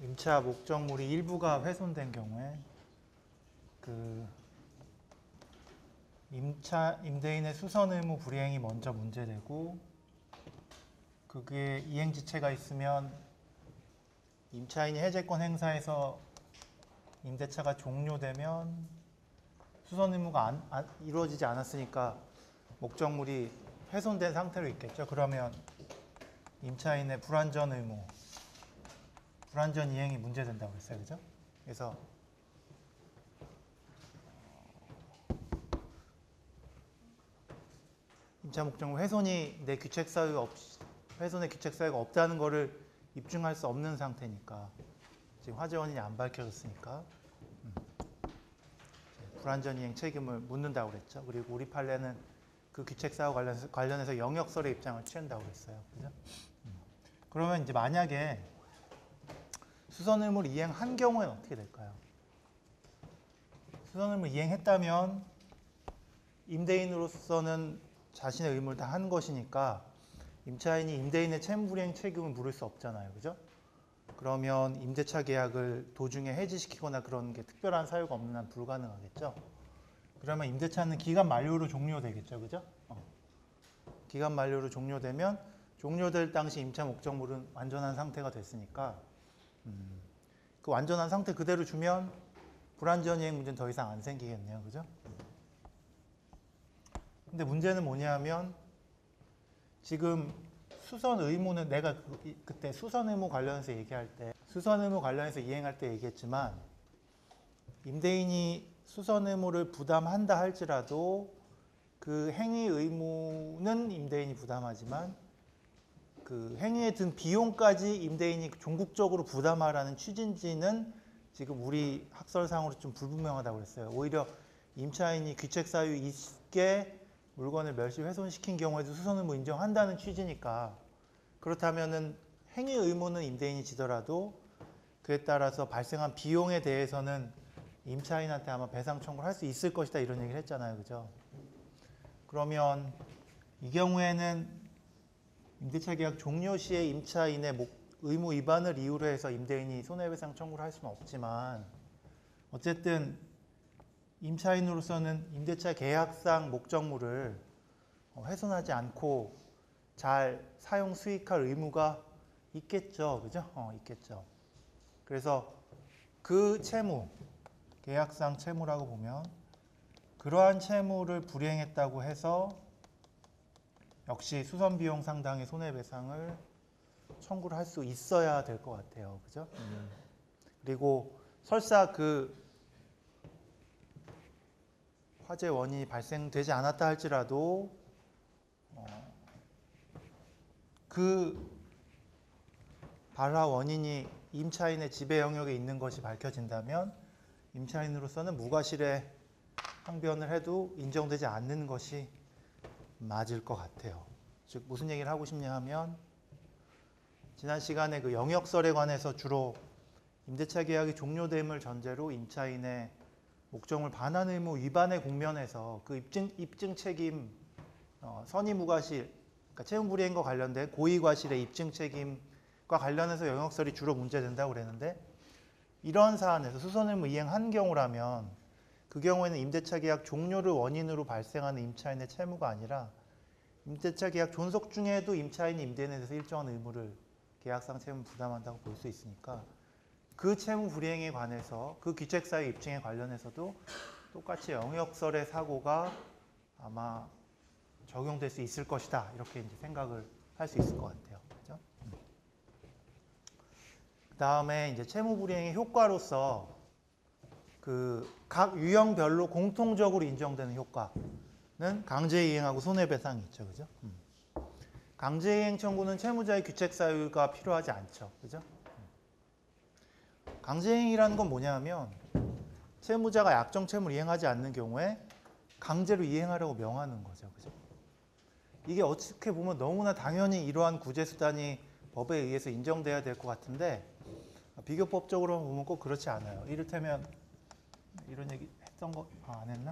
임차 목적물이 일부가 훼손된 경우에 임대인의 수선 의무 불이행이 먼저 문제되고 그게 이행 지체가 있으면 임차인이 해제권 행사해서 임대차가 종료되면 수선 의무가 이루어지지 않았으니까 목적물이 훼손된 상태로 있겠죠. 그러면 임차인의 불완전 의무, 불완전 이행이 문제된다고 했어요. 그죠? 그래서 임차 목적물 훼손의 규책 사유가 없다는 것을 입증할 수 없는 상태니까 지금 화재 원인이 안 밝혀졌으니까 불완전 이행 책임을 묻는다고 그랬죠. 그리고 우리 판례는 그 규책 사유 관련해서 영역설의 입장을 취한다고 그랬어요. 그죠? 그러면 이제 만약에 수선 의무를 이행한 경우에는 어떻게 될까요? 수선 의무를 이행했다면 임대인으로서는 자신의 의무를 다 한 것이니까 임차인이 임대인의 채무 불이행 책임을 물을 수 없잖아요. 그죠? 그러면 임대차 계약을 도중에 해지시키거나 그런 게 특별한 사유가 없는 한 불가능하겠죠. 그러면 임대차는 기간 만료로 종료되겠죠. 그죠? 기간 만료로 종료되면 종료될 당시 임차 목적물은 완전한 상태가 됐으니까 그 완전한 상태 그대로 주면 불완전 이행 문제는 더 이상 안 생기겠네요. 그죠? 근데 문제는 뭐냐면 지금 수선 의무는 내가 그때 수선 의무 관련해서 얘기할 때 수선 의무 관련해서 이행할 때 얘기했지만 임대인이 수선 의무를 부담한다 할지라도 그 행위 의무는 임대인이 부담하지만 그 행위에 든 비용까지 임대인이 종국적으로 부담하라는 취지인지는 지금 우리 학설상으로 좀 불분명하다고 그랬어요. 오히려 임차인이 규책 사유 있게 물건을 멸시 훼손시킨 경우에도 수선 의무 인정한다는 취지니까 그렇다면은 행위 의무는 임대인이 지더라도 그에 따라서 발생한 비용에 대해서는 임차인한테 아마 배상 청구를 할 수 있을 것이다 이런 얘기를 했잖아요. 그죠? 그러면 이 경우에는 임대차 계약 종료 시에 임차인의 의무 위반을 이유로 해서 임대인이 손해배상 청구를 할 수는 없지만 어쨌든 임차인으로서는 임대차 계약상 목적물을 훼손하지 않고 잘 사용 수익할 의무가 있겠죠. 그죠? 있겠죠. 그래서 그 채무, 계약상 채무라고 보면 그러한 채무를 불이행했다고 해서 역시 수선 비용 상당의 손해배상을 청구를 할 수 있어야 될 것 같아요. 그죠? 그리고 설사 그 화재 원인이 발생되지 않았다 할지라도 그 발화 원인이 임차인의 지배 영역에 있는 것이 밝혀진다면 임차인으로서는 무과실에 항변을 해도 인정되지 않는 것이 맞을 것 같아요. 즉 무슨 얘기를 하고 싶냐 하면 지난 시간에 그 영역설에 관해서 주로 임대차 계약이 종료됨을 전제로 임차인의 목적물 반환 의무 위반의 국면에서 그 입증 책임 선의 무과실, 그러니까 채무 불이행과 관련된 고의 과실의 입증 책임과 관련해서 영역설이 주로 문제된다고 그랬는데 이런 사안에서 수선 의무 이행한 경우라면 그 경우에는 임대차 계약 종료를 원인으로 발생하는 임차인의 채무가 아니라 임대차 계약 존속 중에도 임차인이 임대인에 대해서 일정한 의무를 계약상 채무 부담한다고 볼 수 있으니까 그 채무 불이행에 관해서 그 규책 사유 입증에 관련해서도 똑같이 영역설의 사고가 아마 적용될 수 있을 것이다 이렇게 이제 생각을 할 수 있을 것 같아요. 그죠? 그 다음에 이제 채무 불이행의 효과로서 그 각 유형별로 공통적으로 인정되는 효과는 강제이행하고 손해배상이 있죠. 그죠? 강제이행 청구는 채무자의 규책 사유가 필요하지 않죠. 그죠? 강제이행이라는 건 뭐냐면 채무자가 약정 채무를 이행하지 않는 경우에 강제로 이행하려고 명하는 거죠. 그죠? 이게 어떻게 보면 너무나 당연히 이러한 구제수단이 법에 의해서 인정돼야 될 것 같은데 비교법적으로 보면 꼭 그렇지 않아요. 이를테면 이런 얘기 했던 거 안 했나?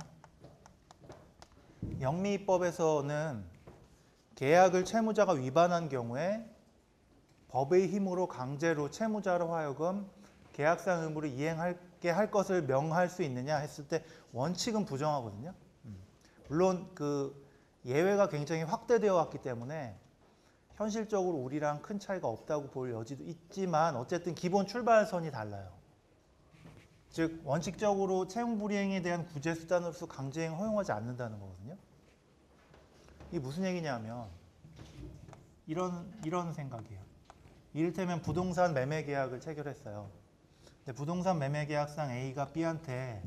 영미법에서는 계약을 채무자가 위반한 경우에 법의 힘으로 강제로 채무자로 하여금 계약상 의무를 이행하게 할 것을 명할 수 있느냐 했을 때 원칙은 부정하거든요. 물론 그 예외가 굉장히 확대되어 왔기 때문에 현실적으로 우리랑 큰 차이가 없다고 볼 여지도 있지만 어쨌든 기본 출발선이 달라요. 즉 원칙적으로 채용 불이행에 대한 구제 수단으로서 강제행 허용하지 않는다는 거거든요. 이게 무슨 얘기냐면 이런 생각이에요. 이를테면 부동산 매매 계약을 체결했어요. 근데 부동산 매매 계약상 A가 B한테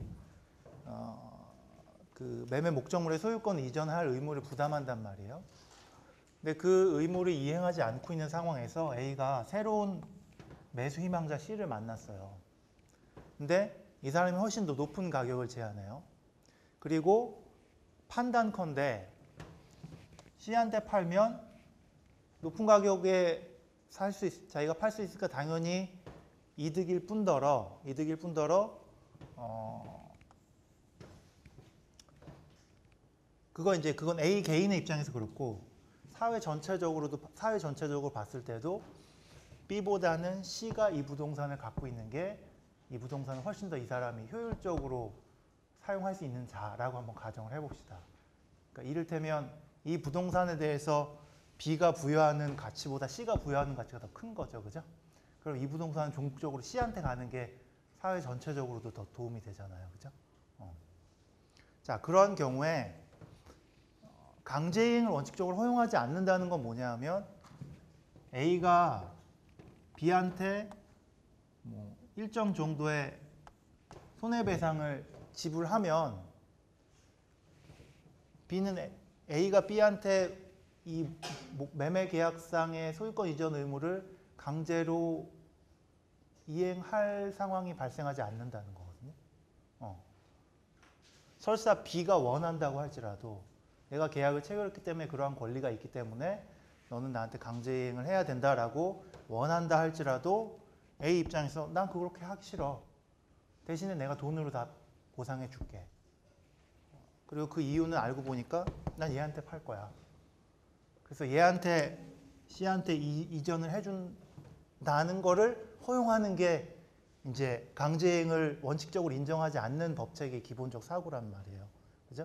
그 매매 목적물의 소유권 이전할 의무를 부담한단 말이에요. 근데 그 의무를 이행하지 않고 있는 상황에서 A가 새로운 매수 희망자 C를 만났어요. 근데 이 사람이 훨씬 더 높은 가격을 제안해요. 그리고 판단컨대 C한테 팔면 높은 가격에 자기가 팔 수 있으니까 당연히 이득일 뿐더러 그건 A 개인의 입장에서 그렇고 사회 전체적으로 봤을 때도 B보다는 C가 이 부동산을 갖고 있는 게 이 부동산을 훨씬 더 이 사람이 효율적으로 사용할 수 있는 자라고 한번 가정을 해봅시다. 그러니까 이를테면 이 부동산에 대해서 B가 부여하는 가치보다 C가 부여하는 가치가 더 큰 거죠, 그죠? 그럼 이 부동산은 종국적으로 C한테 가는 게 사회 전체적으로도 더 도움이 되잖아요, 그죠? 자, 그런 경우에 강제이행을 원칙적으로 허용하지 않는다는 건 뭐냐 하면 A가 B한테 일정 정도의 손해배상을 지불하면 A가 B한테 이 매매 계약상의 소유권 이전 의무를 강제로 이행할 상황이 발생하지 않는다는 거거든요. 설사 B가 원한다고 할지라도 내가 계약을 체결했기 때문에 그러한 권리가 있기 때문에 너는 나한테 강제이행을 해야 된다라고 원한다 할지라도 A 입장에서 난 그렇게 하기 싫어. 대신에 내가 돈으로 다 보상해 줄게. 그리고 그 이유는 알고 보니까 난 얘한테 팔 거야. 그래서 얘한테 C한테 이전을 해준다는 거를 허용하는 게 이제 강제행을 원칙적으로 인정하지 않는 법칙의 기본적 사고란 말이에요. 그죠?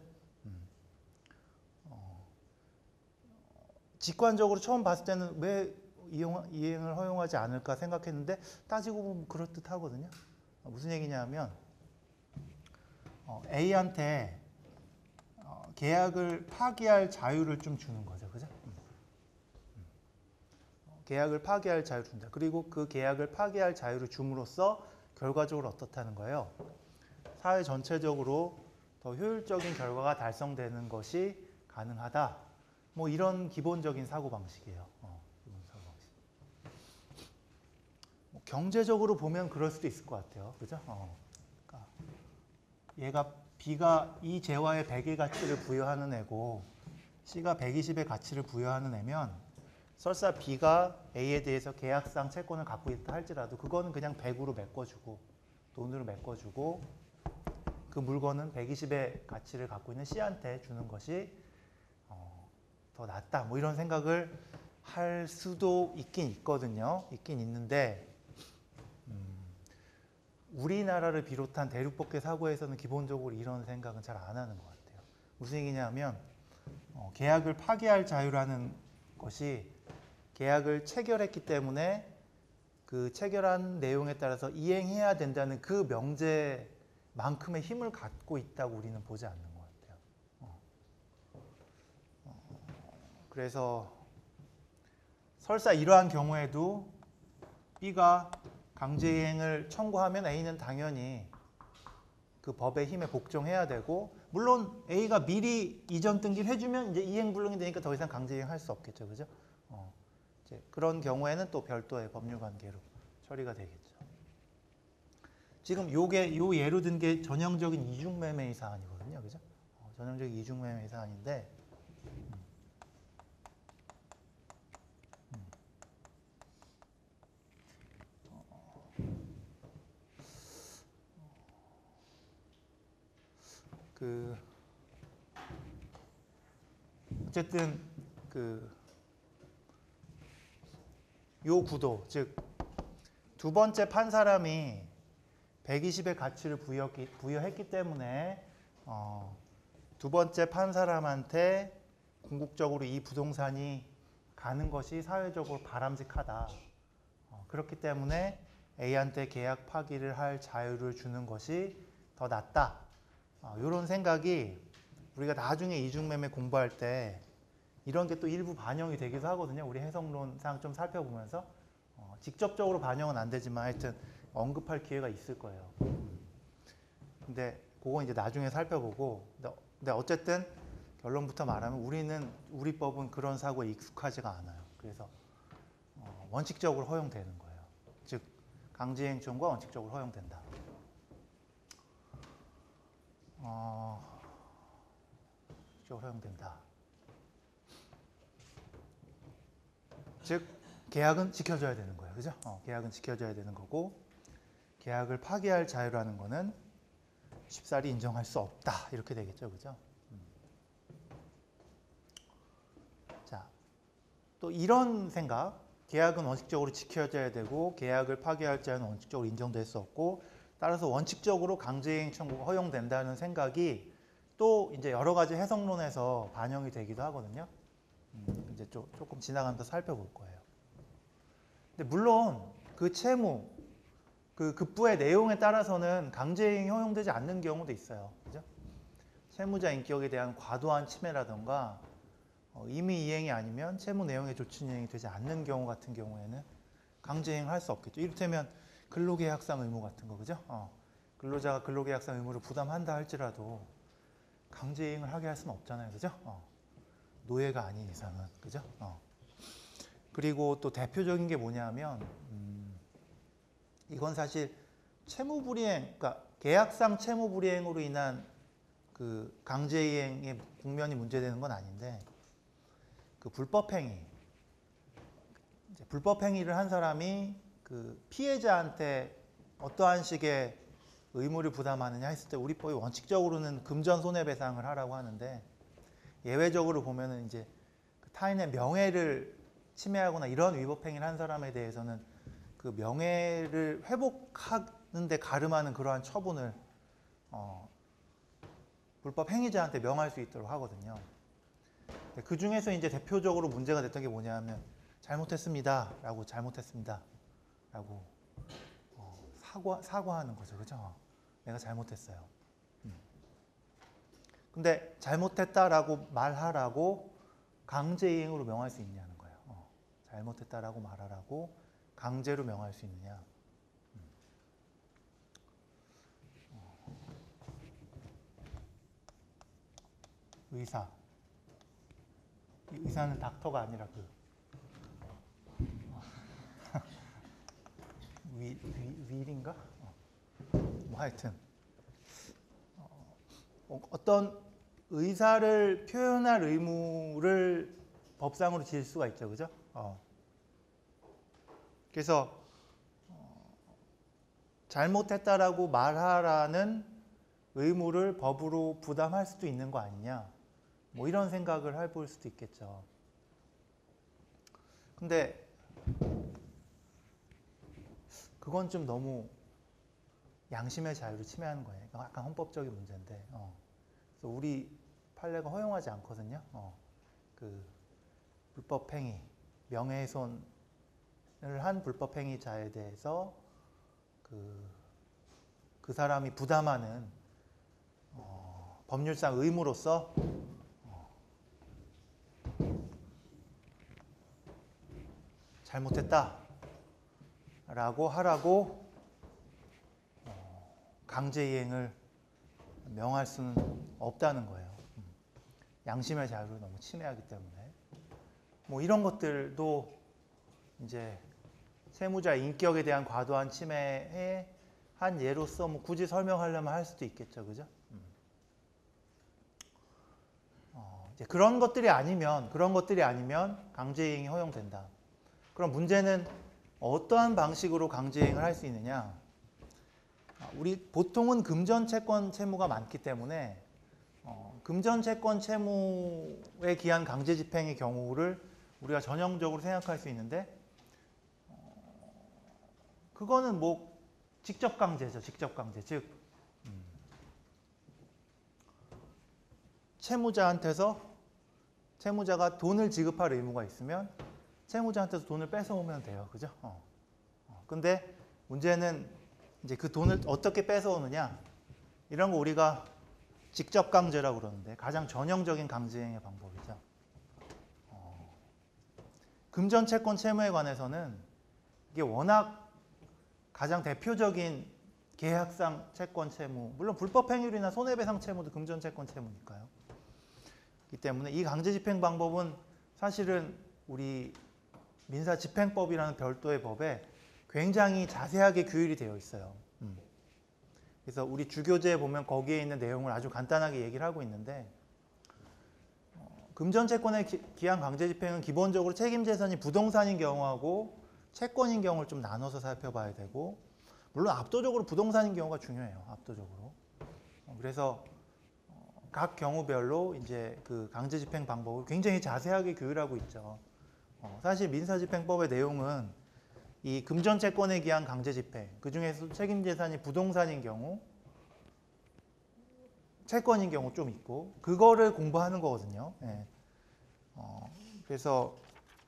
직관적으로 처음 봤을 때는 왜 이행을 허용하지 않을까 생각했는데 따지고 보면 그럴듯하거든요. 무슨 얘기냐면 A한테 계약을 파기할 자유를 좀 주는 거죠. 그죠? 계약을 파기할 자유를 준다. 그리고 그 계약을 파기할 자유를 줌으로써 결과적으로 어떻다는 거예요? 사회 전체적으로 더 효율적인 결과가 달성되는 것이 가능하다. 뭐 이런 기본적인 사고방식이에요. 기본 사고방식. 경제적으로 보면 그럴 수도 있을 것 같아요. 그죠? 그러니까 B가 이 재화에 100의 가치를 부여하는 애고 C가 120의 가치를 부여하는 애면 설사 B가 A에 대해서 계약상 채권을 갖고 있다 할지라도 그거는 그냥 100으로 메꿔주고 돈으로 메꿔주고 그 물건은 120의 가치를 갖고 있는 C한테 주는 것이 더 낫다. 뭐 이런 생각을 할 수도 있긴 있거든요. 있긴 있는데 우리나라를 비롯한 대륙법계 사고에서는 기본적으로 이런 생각은 잘 안 하는 것 같아요. 무슨 얘기냐면 계약을 파기할 자유라는 것이 계약을 체결했기 때문에 그 체결한 내용에 따라서 이행해야 된다는 그 명제만큼의 힘을 갖고 있다고 우리는 보지 않는 것 같아요. 그래서 설사 이러한 경우에도 B가 강제이행을 청구하면 A는 당연히 그 법의 힘에 복종해야 되고 물론 A가 미리 이전 등기를 해주면 이제 이행불능이 되니까 더 이상 강제이행할 수 없겠죠, 그죠? 이제 그런 경우에는 또 별도의 법률 관계로 처리가 되겠죠. 지금 요 예로 든 게 전형적인 이중매매 사안이거든요, 그죠? 전형적인 이중매매 사안인데. 어쨌든 요 구도, 즉 두 번째 판 사람이 120의 가치를 부여했기 때문에 두 번째 판 사람한테 궁극적으로 이 부동산이 가는 것이 사회적으로 바람직하다. 그렇기 때문에 A한테 계약 파기를 할 자유를 주는 것이 더 낫다. 이런 생각이 우리가 나중에 이중매매 공부할 때 이런 게 또 일부 반영이 되기도 하거든요. 우리 해석론상 좀 살펴보면서 직접적으로 반영은 안 되지만 하여튼 언급할 기회가 있을 거예요. 근데 그건 이제 나중에 살펴보고 근데 어쨌든 결론부터 말하면 우리 법은 그런 사고에 익숙하지가 않아요. 그래서 원칙적으로 허용되는 거예요. 즉 강제행청과 원칙적으로 허용된다. 원칙적으로 허용된다. 즉 계약은 지켜져야 되는 거예요. 그죠? 계약은 지켜져야 되는 거고 계약을 파기할 자유라는 거는 쉽사리 인정할 수 없다. 이렇게 되겠죠. 그죠? 자, 또 이런 생각. 계약은 원칙적으로 지켜져야 되고 계약을 파기할 자유는 원칙적으로 인정될 수 없고 따라서 원칙적으로 강제이행 청구가 허용된다는 생각이 또 이제 여러 가지 해석론에서 반영이 되기도 하거든요. 이제 조금 지나가면서 살펴볼 거예요. 근데 물론 그 채무, 그 급부의 내용에 따라서는 강제이행이 허용되지 않는 경우도 있어요. 그죠? 채무자 인격에 대한 과도한 침해라던가 임의 이행이 아니면 채무 내용의 조치 이행이 되지 않는 경우 같은 경우에는 강제이행을 할 수 없겠죠. 이를테면 근로계약상 의무 같은 거, 그죠? 근로자가 근로계약상 의무를 부담한다 할지라도 강제이행을 하게 할 수는 없잖아요, 그죠? 노예가 아닌 이상은, 그죠? 그리고 또 대표적인 게 뭐냐면 이건 사실 채무불이행, 그러니까 계약상 채무불이행으로 인한 그 강제이행의 국면이 문제되는 건 아닌데 그 불법행위, 이제 불법행위를 한 사람이 그 피해자한테 어떠한 식의 의무를 부담하느냐 했을 때 우리 법이 원칙적으로는 금전 손해배상을 하라고 하는데 예외적으로 보면은 이제 타인의 명예를 침해하거나 이런 위법행위를 한 사람에 대해서는 그 명예를 회복하는 데 가름하는 그러한 처분을 불법 행위자한테 명할 수 있도록 하거든요. 그 중에서 이제 대표적으로 문제가 됐던 게 뭐냐면 잘못했습니다 라고 사과하는 거죠. 그죠? 내가 잘못했어요. 근데 잘못했다라고 말하라고 강제이행으로 명할 수 있냐는 거예요. 잘못했다라고 말하라고 강제로 명할 수 있느냐. 의사. 의사는 닥터가 아니라 윌인가? 뭐 하여튼 어떤 의사를 표현할 의무를 법상으로 지을 수가 있죠, 그죠? 그래서 잘못했다라고 말하라는 의무를 법으로 부담할 수도 있는 거 아니냐, 뭐 이런 생각을 해볼 수도 있겠죠. 근데 그건 좀 너무 양심의 자유를 침해하는 거예요. 약간 헌법적인 문제인데, 그래서 우리 판례가 허용하지 않거든요. 그 불법행위, 명예훼손을 한 불법행위자에 대해서 그 사람이 부담하는 법률상 의무로서 잘못했다라고 하라고 강제이행을 명할 수는 없다는 거예요. 양심의 자유를 너무 침해하기 때문에. 뭐 이런 것들도 이제 채무자 인격에 대한 과도한 침해의 한 예로서 뭐 굳이 설명하려면 할 수도 있겠죠, 그죠? 이제 그런 것들이 아니면 강제이행이 허용된다. 그럼 문제는 어떠한 방식으로 강제이행을 할 수 있느냐? 우리 보통은 금전채권 채무가 많기 때문에 금전채권 채무에 기한 강제집행의 경우를 우리가 전형적으로 생각할 수 있는데 그거는 뭐 직접 강제죠. 직접 강제. 즉 채무자가 돈을 지급할 의무가 있으면 채무자한테서 돈을 뺏어오면 돼요. 그죠? 근데 문제는 이제 그 돈을 어떻게 뺏어오느냐, 이런 거 우리가 직접 강제라고 그러는데 가장 전형적인 강제행위 방법이죠. 금전 채권 채무에 관해서는 이게 워낙 가장 대표적인 계약상 채권 채무, 물론 불법 행위이나 손해배상 채무도 금전 채권 채무니까요. 그렇기 때문에 이 강제 집행 방법은 사실은 우리 민사집행법이라는 별도의 법에 굉장히 자세하게 규율이 되어 있어요. 그래서 우리 주교재에 보면 거기에 있는 내용을 아주 간단하게 얘기를 하고 있는데, 금전채권의 기한 강제집행은 기본적으로 책임재산이 부동산인 경우하고 채권인 경우를 좀 나눠서 살펴봐야 되고, 물론 압도적으로 부동산인 경우가 중요해요. 압도적으로. 그래서 각 경우별로 이제 그 강제집행 방법을 굉장히 자세하게 규율하고 있죠. 사실 민사집행법의 내용은 이 금전채권에 기한 강제집행, 그 중에서 책임재산이 부동산인 경우, 채권인 경우 좀 있고, 그거를 공부하는 거거든요. 예. 그래서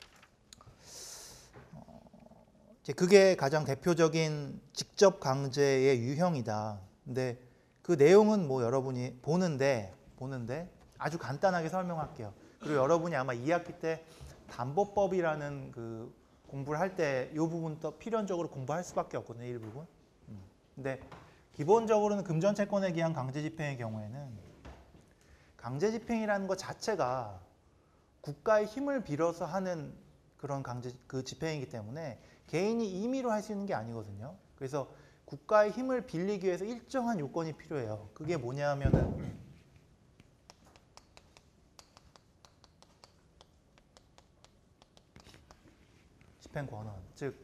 이제 그게 가장 대표적인 직접 강제의 유형이다. 근데 그 내용은 뭐 여러분이 보는데 아주 간단하게 설명할게요. 그리고 여러분이 아마 2학기 때 담보법이라는 그 공부를 할 때 이 부분 또 필연적으로 공부할 수밖에 없거든요. 일부분. 근데 기본적으로는 금전채권에 기한 강제집행의 경우에는 강제집행이라는 것 자체가 국가의 힘을 빌어서 하는 그런 그 집행이기 때문에 개인이 임의로 할 수 있는 게 아니거든요. 그래서 국가의 힘을 빌리기 위해서 일정한 요건이 필요해요. 그게 뭐냐면은 집행권원, 즉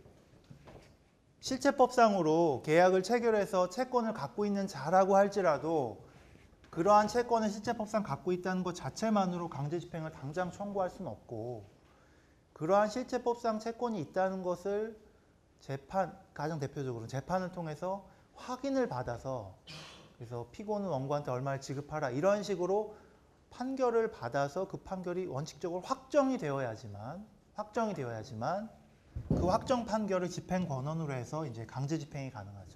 실체법상으로 계약을 체결해서 채권을 갖고 있는 자라고 할지라도 그러한 채권을 실체법상 갖고 있다는 것 자체만으로 강제집행을 당장 청구할 수는 없고, 그러한 실체법상 채권이 있다는 것을 가장 대표적으로 재판을 통해서 확인을 받아서, 그래서 피고는 원고한테 얼마를 지급하라 이런 식으로 판결을 받아서 그 판결이 원칙적으로 확정이 되어야지만 그 확정 판결을 집행 권한으로 해서 이제 강제 집행이 가능하죠.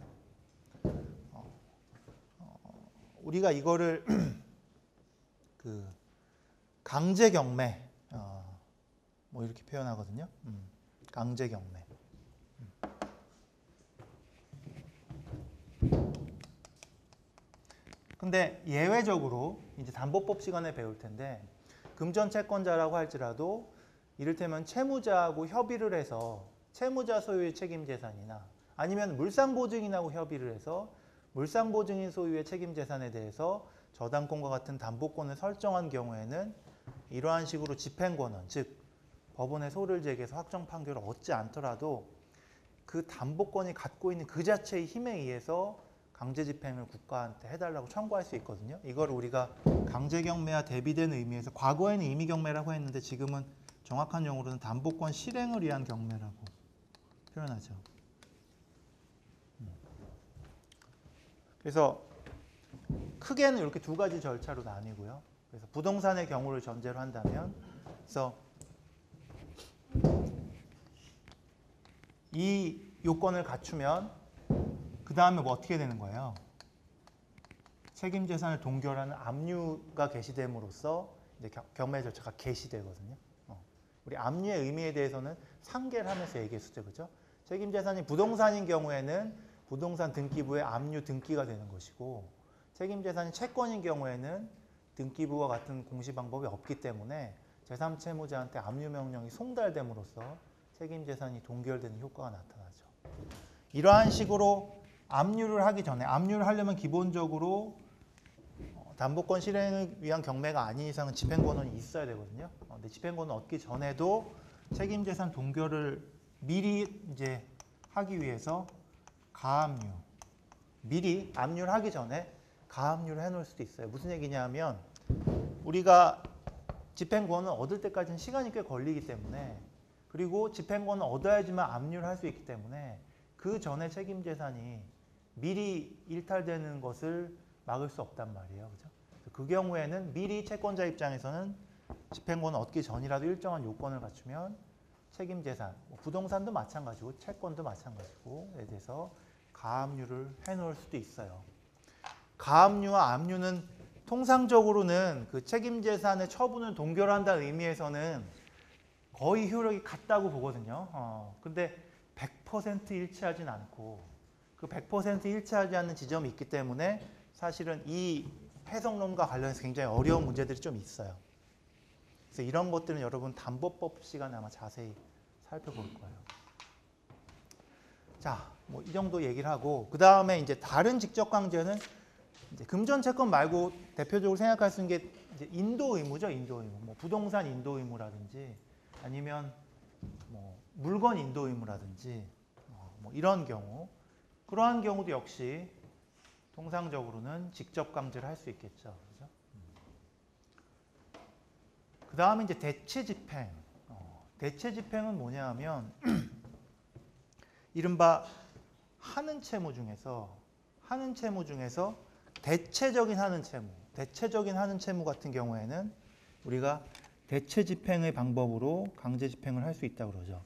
우리가 이거를 그 강제 경매 뭐 이렇게 표현하거든요. 강제 경매. 근데 예외적으로 이제 담보법 시간에 배울 텐데, 금전 채권자라고 할지라도 이를테면 채무자하고 협의를 해서 채무자 소유의 책임재산이나 아니면 물상보증인하고 협의를 해서 물상보증인 소유의 책임재산에 대해서 저당권과 같은 담보권을 설정한 경우에는 이러한 식으로 집행권원, 즉 법원에 소를 제기해서 확정 판결을 얻지 않더라도 그 담보권이 갖고 있는 그 자체의 힘에 의해서 강제집행을 국가한테 해달라고 청구할 수 있거든요. 이걸 우리가 강제경매와 대비된 의미에서 과거에는 임의경매라고 했는데 지금은 정확한 용어로는 담보권 실행을 위한 경매라고 표현하죠. 그래서 크게는 이렇게 두 가지 절차로 나뉘고요. 그래서 부동산의 경우를 전제로 한다면, 그래서 이 요건을 갖추면 그 다음에 뭐 어떻게 되는 거예요? 책임재산을 동결하는 압류가 개시됨으로써 이제 경매 절차가 개시되거든요. 우리 압류의 의미에 대해서는 상계를 하면서 얘기했었죠, 그죠? 책임재산이 부동산인 경우에는 부동산 등기부에 압류 등기가 되는 것이고, 책임재산이 채권인 경우에는 등기부와 같은 공시 방법이 없기 때문에 제3채무자한테 압류 명령이 송달됨으로써 책임재산이 동결되는 효과가 나타나죠. 이러한 식으로 압류를 하기 전에, 압류를 하려면 기본적으로 담보권 실행을 위한 경매가 아닌 이상은 집행권원이 있어야 되거든요. 근데 집행권원 얻기 전에도 책임재산 동결을 미리 이제 하기 위해서 가압류, 미리 압류를 하기 전에 가압류를 해놓을 수도 있어요. 무슨 얘기냐면 우리가 집행권을 얻을 때까지는 시간이 꽤 걸리기 때문에, 그리고 집행권을 얻어야지만 압류를 할 수 있기 때문에 그 전에 책임재산이 미리 일탈되는 것을 막을 수 없단 말이에요. 그죠? 그 경우에는 미리 채권자 입장에서는 집행권을 얻기 전이라도 일정한 요건을 갖추면 책임재산, 부동산도 마찬가지고 채권도 마찬가지고에 대해서 가압류를 해놓을 수도 있어요. 가압류와 압류는 통상적으로는 그 책임재산의 처분을 동결한다는 의미에서는 거의 효력이 같다고 보거든요. 근데 100% 일치하진 않고 그 100% 일치하지 않는 지점이 있기 때문에 사실은 이 해석론과 관련해서 굉장히 어려운 문제들이 좀 있어요. 그래서 이런 것들은 여러분 담보법 시간에 아마 자세히 살펴볼 거예요. 자, 뭐 이 정도 얘기를 하고 그 다음에 이제 다른 직접강제는 이제 금전채권 말고 대표적으로 생각할 수 있는 게 이제 인도 의무죠, 인도 의무. 뭐 부동산 인도 의무라든지 아니면 뭐 물건 인도 의무라든지 뭐 이런 경우, 그러한 경우도 역시 통상적으로는 직접 강제를 할 수 있겠죠. 그죠? 그 다음에 이제 대체 집행. 대체 집행은 뭐냐 하면 이른바 하는 채무 중에서 대체적인 하는 채무 같은 경우에는 우리가 대체 집행의 방법으로 강제 집행을 할 수 있다고 그러죠.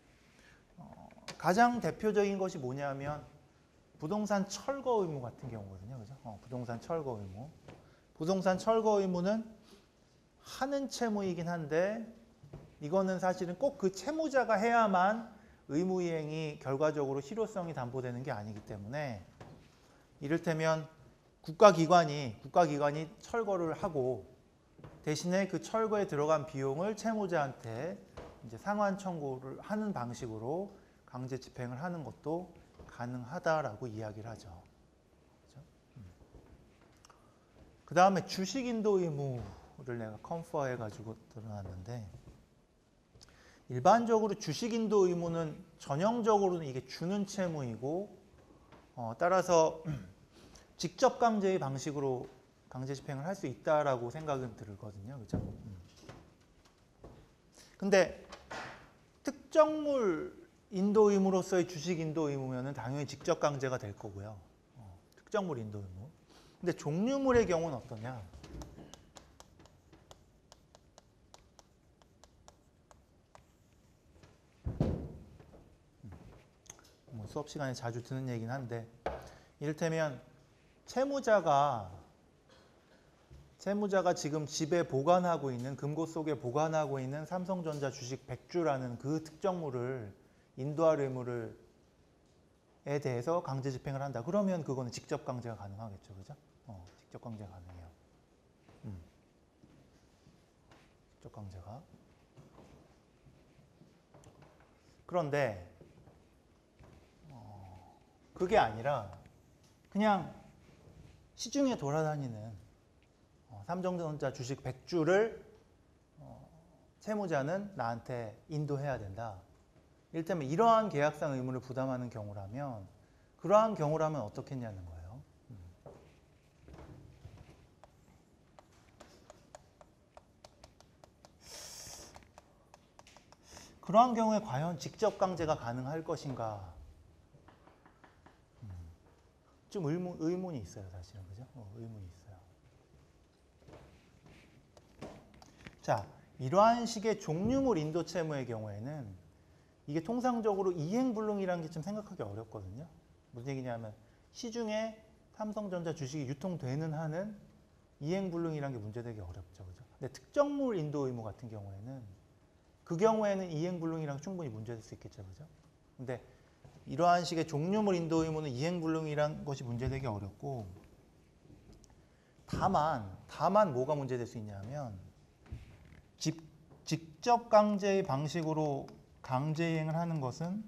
가장 대표적인 것이 뭐냐면 부동산 철거 의무 같은 경우거든요. 그죠? 부동산 철거 의무. 부동산 철거 의무는 하는 채무이긴 한데 이거는 사실은 꼭 그 채무자가 해야만 의무 이행이 결과적으로 실효성이 담보되는 게 아니기 때문에 이를테면 국가기관이 철거를 하고 대신에 그 철거에 들어간 비용을 채무자한테 이제 상환 청구를 하는 방식으로 강제 집행을 하는 것도 가능하다라고 이야기를 하죠. 그렇죠? 그 다음에 주식 인도 의무를 내가 컨퍼해 가지고 드러났는데 일반적으로 주식 인도 의무는 전형적으로는 이게 주는 채무이고 따라서 직접 강제의 방식으로 강제 집행을 할 수 있다라고 생각은 들거든요. 그죠? 근데 특정물 인도 의무로서의 주식 인도 의무면은 당연히 직접 강제가 될 거고요. 특정물 인도 의무. 근데 종류물의 경우는 어떠냐? 뭐 수업 시간에 자주 듣는 얘기긴 한데 이를테면 채무자가 지금 집에 보관하고 있는 금고 속에 보관하고 있는 삼성전자 주식 100주라는 그 특정물을 인도할 의무에 대해서 강제 집행을 한다. 그러면 그거는 직접 강제가 가능하겠죠. 그죠? 직접 강제가 가능해요. 직접 강제가. 그런데 그게 아니라 그냥 시중에 돌아다니는 삼성전자 주식 100주를 채무자는 나한테 인도해야 된다. 이를테면 이러한 계약상 의무를 부담하는 경우라면 그러한 경우라면 어떻게 했냐는 거예요. 그러한 경우에 과연 직접 강제가 가능할 것인가? 좀 의문이 있어요, 사실은. 그죠? 의문이 있어요. 자, 이러한 식의 종류물 인도 채무의 경우에는 이게 통상적으로 이행불능이라는 게 좀 생각하기 어렵거든요. 무슨 얘기냐면 시중에 삼성전자 주식이 유통되는 한은 이행불능이라는 게 문제되기 어렵죠. 그죠? 근데 특정물 인도 의무 같은 경우에는 그 경우에는 이행불능이랑 충분히 문제될 수 있겠죠. 그죠? 근데 이러한 식의 종류물 인도 의무는 이행불능이란 것이 문제되기 어렵고 다만 뭐가 문제될 수 있냐면 직접 강제의 방식으로 강제 이행을 하는 것은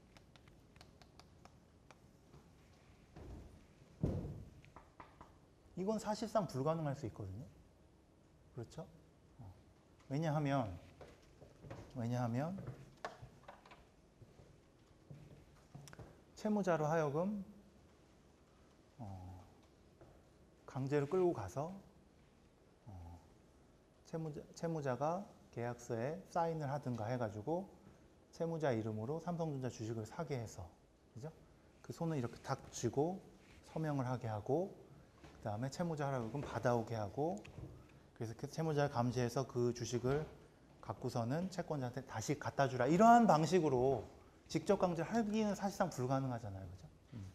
이건 사실상 불가능할 수 있거든요. 그렇죠? 왜냐하면 채무자로 하여금 강제로 끌고 가서 채무자가 계약서에 사인을 하든가 해가지고 채무자 이름으로 삼성전자 주식을 사게 해서, 그죠? 그 손을 이렇게 탁 쥐고 서명을 하게 하고 그 다음에 채무자 할부금 받아오게 하고 그래서 그 채무자를 감시해서 그 주식을 갖고서는 채권자한테 다시 갖다 주라. 이러한 방식으로 직접 강제를 하기는 사실상 불가능하잖아요. 그죠?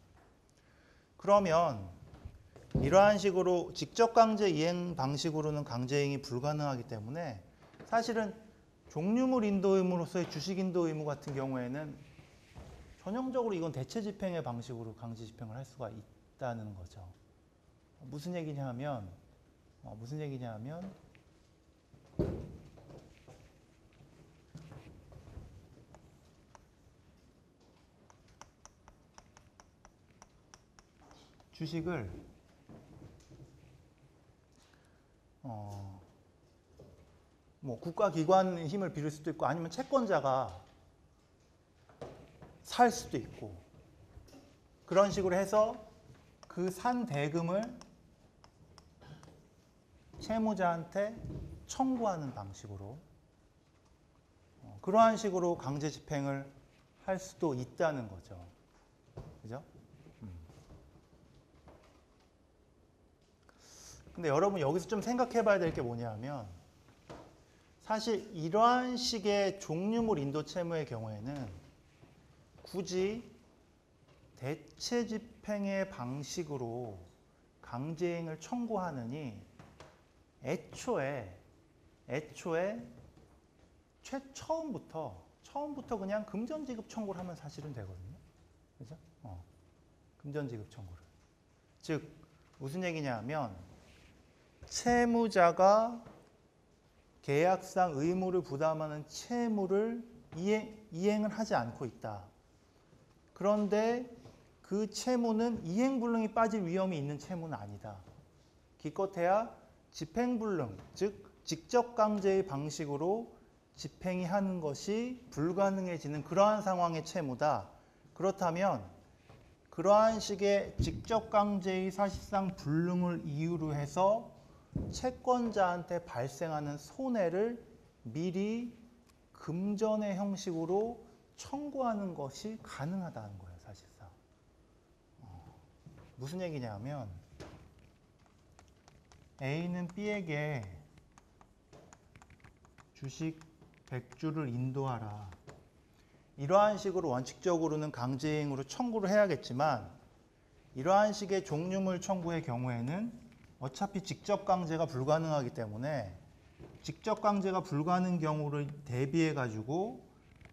그러면 이러한 식으로 직접 강제 이행 방식으로는 강제 이행이 불가능하기 때문에 사실은 종류물 인도 의무로서의 주식 인도 의무 같은 경우에는 전형적으로 이건 대체 집행의 방식으로 강제 집행을 할 수가 있다는 거죠. 무슨 얘기냐면 주식을 뭐 국가기관의 힘을 빌릴 수도 있고 아니면 채권자가 살 수도 있고 그런 식으로 해서 그 산 대금을 채무자한테 청구하는 방식으로 그러한 식으로 강제 집행을 할 수도 있다는 거죠. 그죠? 근데 여러분 여기서 좀 생각해 봐야 될 게 뭐냐면 사실 이러한 식의 종류물 인도 채무의 경우에는 굳이 대체 집행의 방식으로 강제행을 청구하느니 애초에 처음부터 그냥 금전지급 청구를 하면 사실은 되거든요. 그죠? 금전지급 청구를. 즉 무슨 얘기냐면 채무자가 계약상 의무를 부담하는 채무를 이행을 하지 않고 있다. 그런데 그 채무는 이행불능이 빠질 위험이 있는 채무는 아니다. 기껏해야 집행불능, 즉 직접 강제의 방식으로 집행이 하는 것이 불가능해지는 그러한 상황의 채무다. 그렇다면 그러한 식의 직접 강제의 사실상 불능을 이유로 해서 채권자한테 발생하는 손해를 미리 금전의 형식으로 청구하는 것이 가능하다는 거예요, 사실상. 무슨 얘기냐면 A는 B에게 주식 100주를 인도하라. 이러한 식으로 원칙적으로는 강제행위로 청구를 해야겠지만 이러한 식의 종류물 청구의 경우에는 어차피 직접 강제가 불가능하기 때문에 직접 강제가 불가능한 경우를 대비해 가지고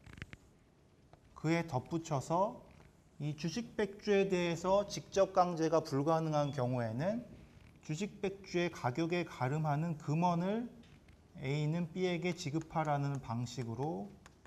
그에 덧붙여서 이 주식 100주에 대해서 직접 강제가 불가능한 경우에는 주식 100주의 가격에 가름하는 금원을 A는 B에게 지급하라는 방식으로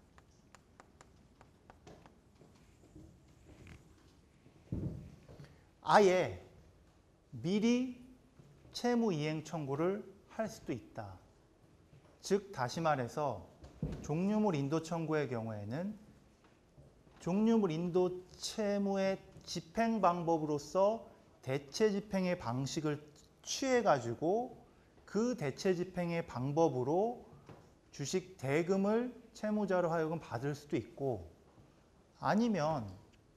아예 미리 채무 이행 청구를 할 수도 있다. 즉 다시 말해서 종류물 인도 청구의 경우에는 종류물 인도 채무의 집행 방법으로서 대체 집행의 방식을 취해 가지고 그 대체 집행의 방법으로 주식 대금을 채무자로 하여금 받을 수도 있고 아니면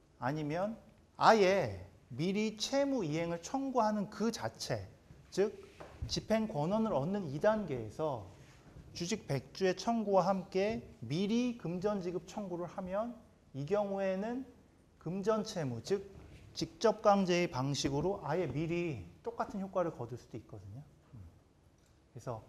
아예 미리 채무 이행을 청구하는 그 자체, 즉 집행 권한을 얻는 2단계에서 주식 100주의 청구와 함께 미리 금전 지급 청구를 하면 이 경우에는 금전 채무, 즉 직접 강제의 방식으로 아예 미리 똑같은 효과를 거둘 수도 있거든요. 그래서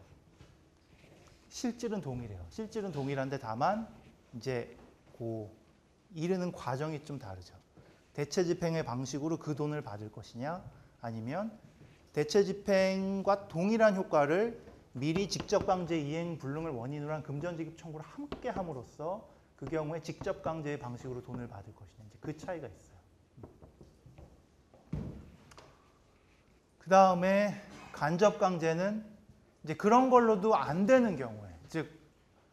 실질은 동일해요. 실질은 동일한데 다만 이제 이르는 과정이 좀 다르죠. 대체 집행의 방식으로 그 돈을 받을 것이냐 아니면 대체 집행과 동일한 효과를 미리 직접 강제 이행 불능을 원인으로 한 금전지급 청구를 함께 함으로써 그 경우에 직접 강제의 방식으로 돈을 받을 것이냐 이제 그 차이가 있어요. 그 다음에 간접 강제는 이제 그런 걸로도 안 되는 경우에 즉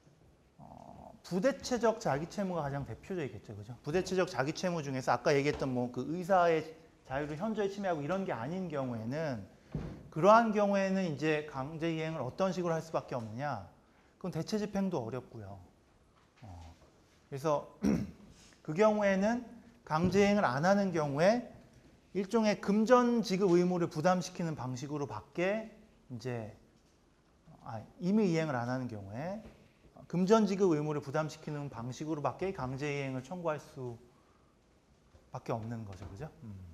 부대체적 자기채무가 가장 대표적이겠죠, 그죠? 부대체적 자기채무 중에서 아까 얘기했던 뭐 그 의사의 자유를 현저히 침해하고 이런 게 아닌 경우에는 그러한 경우에는 이제 강제 이행을 어떤 식으로 할 수밖에 없느냐? 그건 대체 집행도 어렵고요. 그래서 그 경우에는 강제 이행을 안 하는 경우에 일종의 금전 지급 의무를 부담시키는 방식으로밖에 이제 임의 이행을 안 하는 경우에 금전 지급 의무를 부담시키는 방식으로밖에 강제 이행을 청구할 수밖에 없는 거죠, 그죠?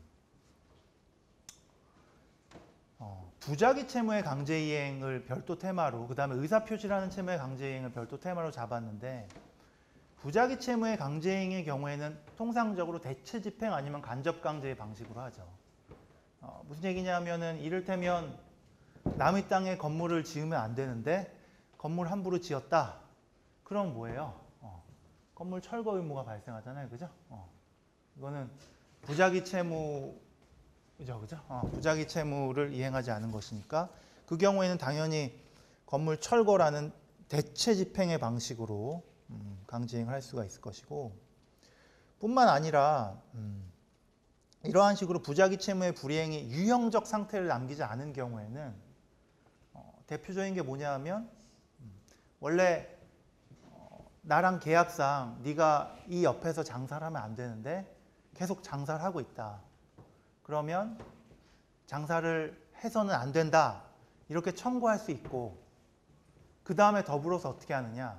부작위 채무의 강제 이행을 별도 테마로, 그 다음에 의사표시라는 채무의 강제 이행을 별도 테마로 잡았는데, 부작위 채무의 강제 이행의 경우에는 통상적으로 대체 집행 아니면 간접 강제의 방식으로 하죠. 무슨 얘기냐면은 이를테면 남의 땅에 건물을 지으면 안 되는데 건물 함부로 지었다. 그럼 뭐예요? 건물 철거 의무가 발생하잖아요, 그죠? 이거는 부작위 채무 그죠? 부작위 채무를 이행하지 않은 것이니까 그 경우에는 당연히 건물 철거라는 대체 집행의 방식으로 강제행을 할 수가 있을 것이고, 뿐만 아니라 이러한 식으로 부작위 채무의 불이행이 유형적 상태를 남기지 않은 경우에는 대표적인 게 뭐냐 하면 원래 나랑 계약상 네가 이 옆에서 장사를 하면 안 되는데 계속 장사를 하고 있다. 그러면 장사를 해서는 안 된다. 이렇게 청구할 수 있고, 그 다음에 더불어서 어떻게 하느냐.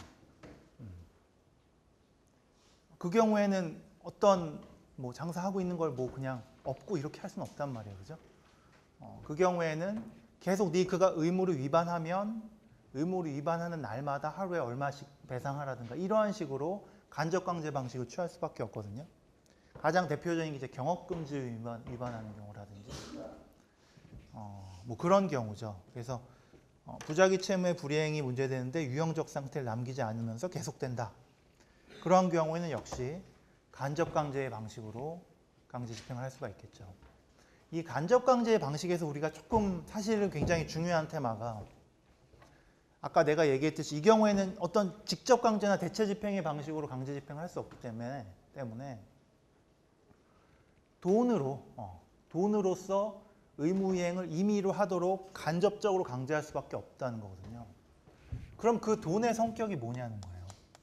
그 경우에는 어떤 뭐 장사하고 있는 걸 뭐 그냥 없고 이렇게 할 수는 없단 말이에요, 그죠? 그 경우에는 계속 그가 의무를 위반하면 의무를 위반하는 날마다 하루에 얼마씩 배상하라든가 이러한 식으로 간접강제 방식을 취할 수밖에 없거든요. 가장 대표적인 게 이제 경업금지 위반하는 경우라든지 뭐 그런 경우죠. 그래서 부작위 채무의 불이행이 문제되는데 유형적 상태를 남기지 않으면서 계속된다. 그런 경우에는 역시 간접강제의 방식으로 강제 집행을 할 수가 있겠죠. 이 간접강제의 방식에서 우리가 조금 사실은 굉장히 중요한 테마가, 아까 내가 얘기했듯이 이 경우에는 어떤 직접 강제나 대체 집행의 방식으로 강제 집행을 할 수 없기 때문에 돈으로서 의무이행을 임의로 하도록 간접적으로 강제할 수밖에 없다는 거거든요. 그럼 그 돈의 성격이 뭐냐는 거예요.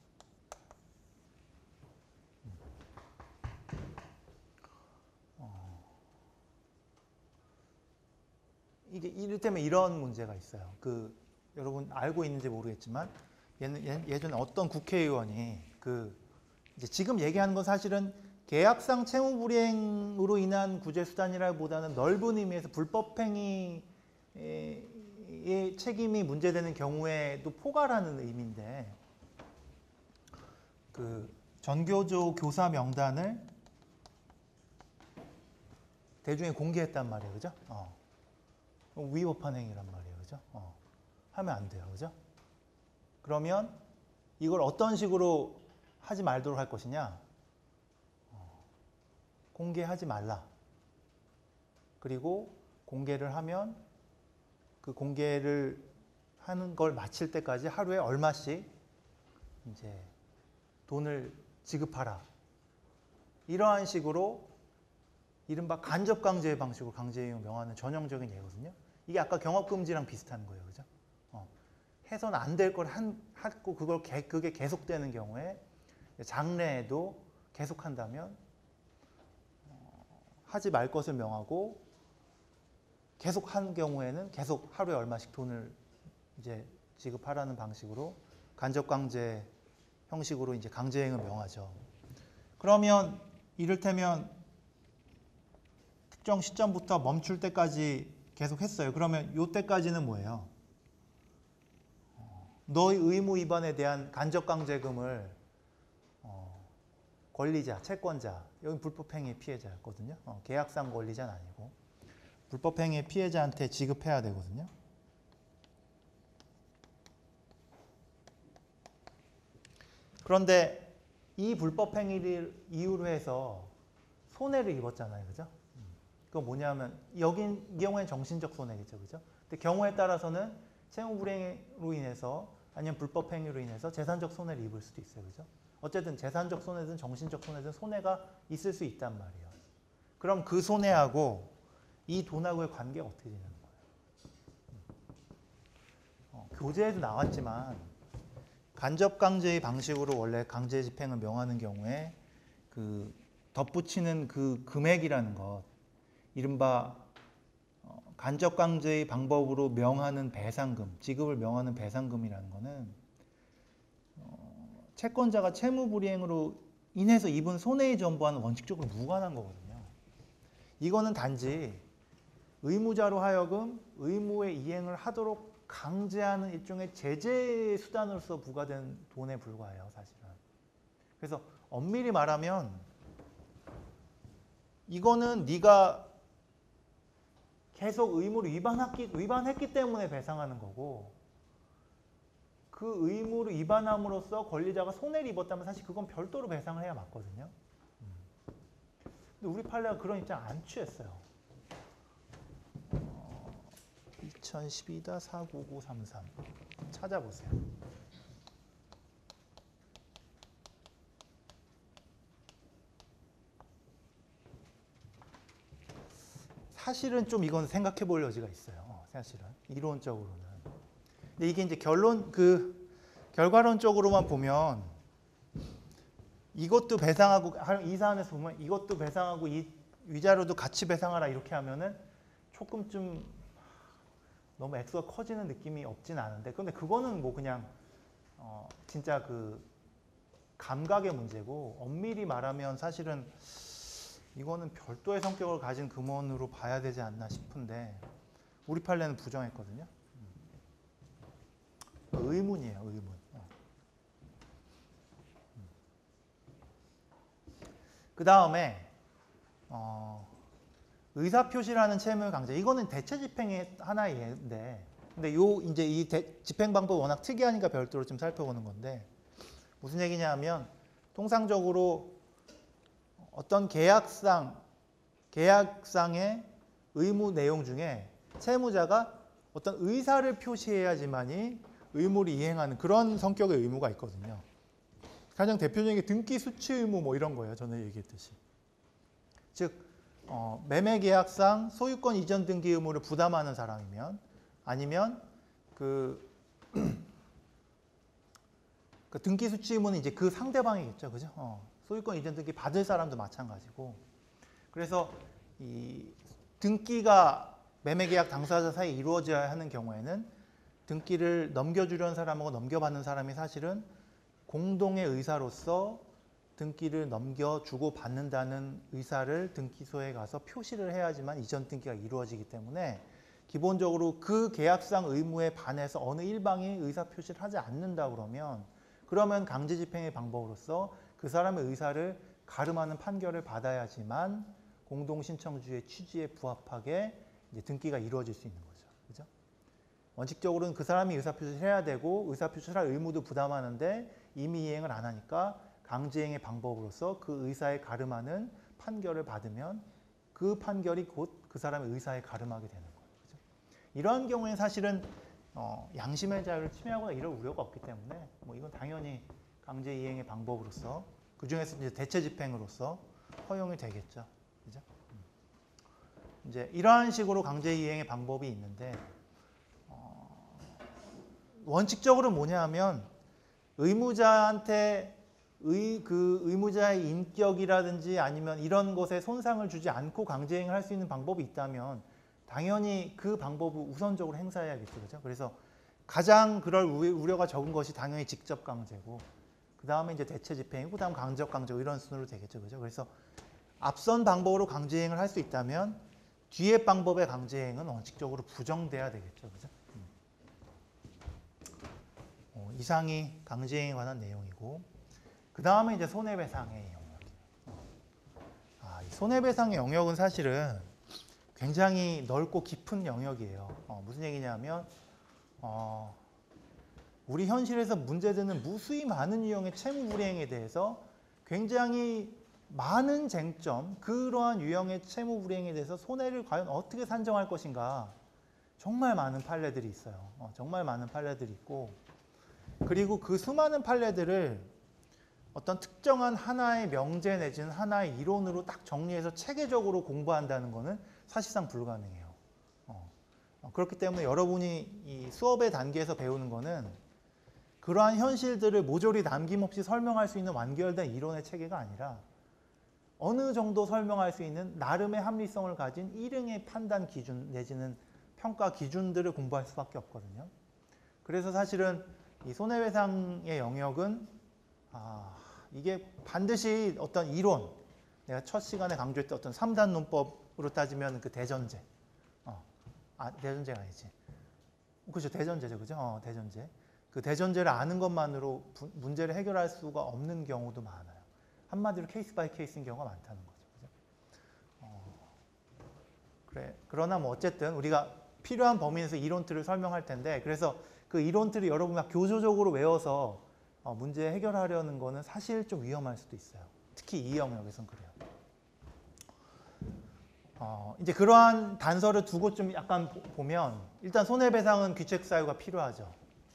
이게 이를테면 이런 문제가 있어요. 여러분 알고 있는지 모르겠지만 예전에 어떤 국회의원이 이제 지금 얘기하는 건 사실은 계약상 채무 불이행으로 인한 구제 수단이라기보다는 넓은 의미에서 불법행위의 책임이 문제되는 경우에도 포괄하는 의미인데, 전교조 교사 명단을 대중에 공개했단 말이에요, 그죠? 위법한 행위란 말이에요, 그죠? 하면 안 돼요, 그죠? 그러면 이걸 어떤 식으로 하지 말도록 할 것이냐? 공개하지 말라. 그리고 공개를 하면 그 공개를 하는 걸 마칠 때까지 하루에 얼마씩 이제 돈을 지급하라. 이러한 식으로 이른바 간접강제의 방식으로 강제이용 명하는 전형적인 예거든요. 이게 아까 경업금지랑 비슷한 거예요, 그죠? 해서는 안 될 걸 하고 그게 계속되는 경우에 장래에도 계속한다면 하지 말 것을 명하고 계속 한 경우에는 계속 하루에 얼마씩 돈을 이제 지급하라는 방식으로 간접강제 형식으로 이제 강제행을 명하죠. 그러면 이를테면 특정 시점부터 멈출 때까지 계속 했어요. 그러면 이때까지는 뭐예요? 너의 의무 위반에 대한 간접강제금을 권리자, 채권자, 여기 불법행위의 피해자였거든요. 계약상 권리자는 아니고 불법행위의 피해자한테 지급해야 되거든요. 그런데 이 불법행위를 이유로 해서 손해를 입었잖아요, 그죠? 그건 뭐냐면 이 경우에는 정신적 손해겠죠, 그죠? 근데 경우에 따라서는 채무불이행으로 인해서 아니면 불법행위로 인해서 재산적 손해를 입을 수도 있어요, 그죠? 어쨌든 재산적 손해든 정신적 손해든 손해가 있을 수 있단 말이에요. 그럼 그 손해하고 이 돈하고의 관계가 어떻게 되는 거예요? 교재에도 나왔지만 간접강제의 방식으로 원래 강제 집행을 명하는 경우에 덧붙이는 그 금액이라는 것, 이른바 간접강제의 방법으로 명하는 배상금, 지급을 명하는 배상금이라는 거는 채권자가 채무불이행으로 인해서 입은 손해의 전부와는 원칙적으로 무관한 거거든요. 이거는 단지 의무자로 하여금 의무의 이행을 하도록 강제하는 일종의 제재 수단으로서 부과된 돈에 불과해요, 사실은. 그래서 엄밀히 말하면 이거는 네가 계속 의무를 위반했기 때문에 배상하는 거고, 그 의무를 위반함으로써 권리자가 손해를 입었다면 사실 그건 별도로 배상을 해야 맞거든요. 근데 우리 판례가 그런 입장 안 취했어요. 2012-49933 찾아보세요. 사실은 좀 이건 생각해 볼 여지가 있어요. 사실은 이론적으로는. 근데 이게 이제 결과론적으로만 보면 이것도 배상하고, 이 사안에서 보면 이것도 배상하고 이 위자료도 같이 배상하라 이렇게 하면은 조금 좀 너무 액수가 커지는 느낌이 없진 않은데, 근데 그거는 뭐 그냥 진짜 그 감각의 문제고, 엄밀히 말하면 사실은 이거는 별도의 성격을 가진 금원으로 봐야 되지 않나 싶은데, 우리 판례는 부정했거든요. 의문이에요, 의문. 그 다음에 의사표시라는 채무 강제, 이거는 대체 집행의 하나의 예인데, 근데 이제 이 집행 방법 워낙 특이하니까 별도로 좀 살펴보는 건데, 무슨 얘기냐면 통상적으로 어떤 계약상의 의무 내용 중에 채무자가 어떤 의사를 표시해야지만이 의무를 이행하는 그런 성격의 의무가 있거든요. 가장 대표적인 게 등기 수취 의무 뭐 이런 거예요. 전에 얘기했듯이. 즉 매매 계약상 소유권 이전 등기 의무를 부담하는 사람이면, 아니면 그 등기 수취 의무는 이제 그 상대방이겠죠, 그죠? 소유권 이전 등기 받을 사람도 마찬가지고. 그래서 이 등기가 매매 계약 당사자 사이에 이루어져야 하는 경우에는 등기를 넘겨주려는 사람하고 넘겨받는 사람이 사실은 공동의 의사로서 등기를 넘겨주고 받는다는 의사를 등기소에 가서 표시를 해야지만 이전 등기가 이루어지기 때문에, 기본적으로 그 계약상 의무에 반해서 어느 일방이 의사 표시를 하지 않는다 그러면 강제 집행의 방법으로서 그 사람의 의사를 가름하는 판결을 받아야지만 공동신청주의 취지에 부합하게 이제 등기가 이루어질 수 있는 거죠. 그죠? 원칙적으로는 그 사람이 의사표시를 해야 되고, 의사표시를 할 의무도 부담하는데 이미 이행을 안 하니까 강제행의 방법으로서 그 의사에 가름하는 판결을 받으면 그 판결이 곧 그 사람의 의사에 가름하게 되는 거예요. 그죠? 이러한 경우에 사실은 양심의 자유를 침해하거나 이럴 우려가 없기 때문에 뭐 이건 당연히 강제 이행의 방법으로서, 그 중에서 이제 대체 집행으로서 허용이 되겠죠. 그죠? 이제 이러한 식으로 강제 이행의 방법이 있는데, 원칙적으로 뭐냐 하면 의무자한테 의무자의 인격이라든지 아니면 이런 것에 손상을 주지 않고 강제행을 할 수 있는 방법이 있다면 당연히 그 방법을 우선적으로 행사해야겠죠. 그죠? 그래서 가장 그럴 우려가 적은 것이 당연히 직접 강제고, 그 다음에 이제 대체 집행이고, 그 다음 간접 강제고, 이런 순으로 되겠죠. 그죠? 그래서 앞선 방법으로 강제행을 할 수 있다면 뒤에 방법의 강제행은 원칙적으로 부정돼야 되겠죠. 그죠? 이상이 강제행에 관한 내용이고, 그 다음에 이제 손해배상의 영역이에요. 이 손해배상의 영역은 사실은 굉장히 넓고 깊은 영역이에요. 무슨 얘기냐면 우리 현실에서 문제되는 무수히 많은 유형의 채무불이행에 대해서 굉장히 많은 쟁점, 그러한 유형의 채무불이행에 대해서 손해를 과연 어떻게 산정할 것인가, 정말 많은 판례들이 있어요. 정말 많은 판례들이 있고, 그리고 그 수많은 판례들을 어떤 특정한 하나의 명제 내지는 하나의 이론으로 딱 정리해서 체계적으로 공부한다는 것은 사실상 불가능해요. 그렇기 때문에 여러분이 이 수업의 단계에서 배우는 것은 그러한 현실들을 모조리 남김없이 설명할 수 있는 완결된 이론의 체계가 아니라 어느 정도 설명할 수 있는 나름의 합리성을 가진 일응의 판단 기준 내지는 평가 기준들을 공부할 수밖에 없거든요. 그래서 사실은 이 손해배상의 영역은 이게 반드시 어떤 이론, 내가 첫 시간에 강조했던 어떤 3단 논법으로 따지면 그 대전제, 대전제가 아니지. 그렇죠, 대전제죠, 그죠? 대전제. 그 대전제를 아는 것만으로 문제를 해결할 수가 없는 경우도 많아요. 한마디로 케이스 바이 케이스인 경우가 많다는 거죠. 그죠? 그래. 그러나 뭐 어쨌든 우리가 필요한 범위 내에서 이론틀을 설명할 텐데, 그래서 그 이론틀을 여러분이 막 교조적으로 외워서 문제 해결하려는 거는 사실 좀 위험할 수도 있어요. 특히 이 영역에선 그래요. 이제 그러한 단서를 두고 좀 약간 보면 일단 손해배상은 귀책사유가 필요하죠.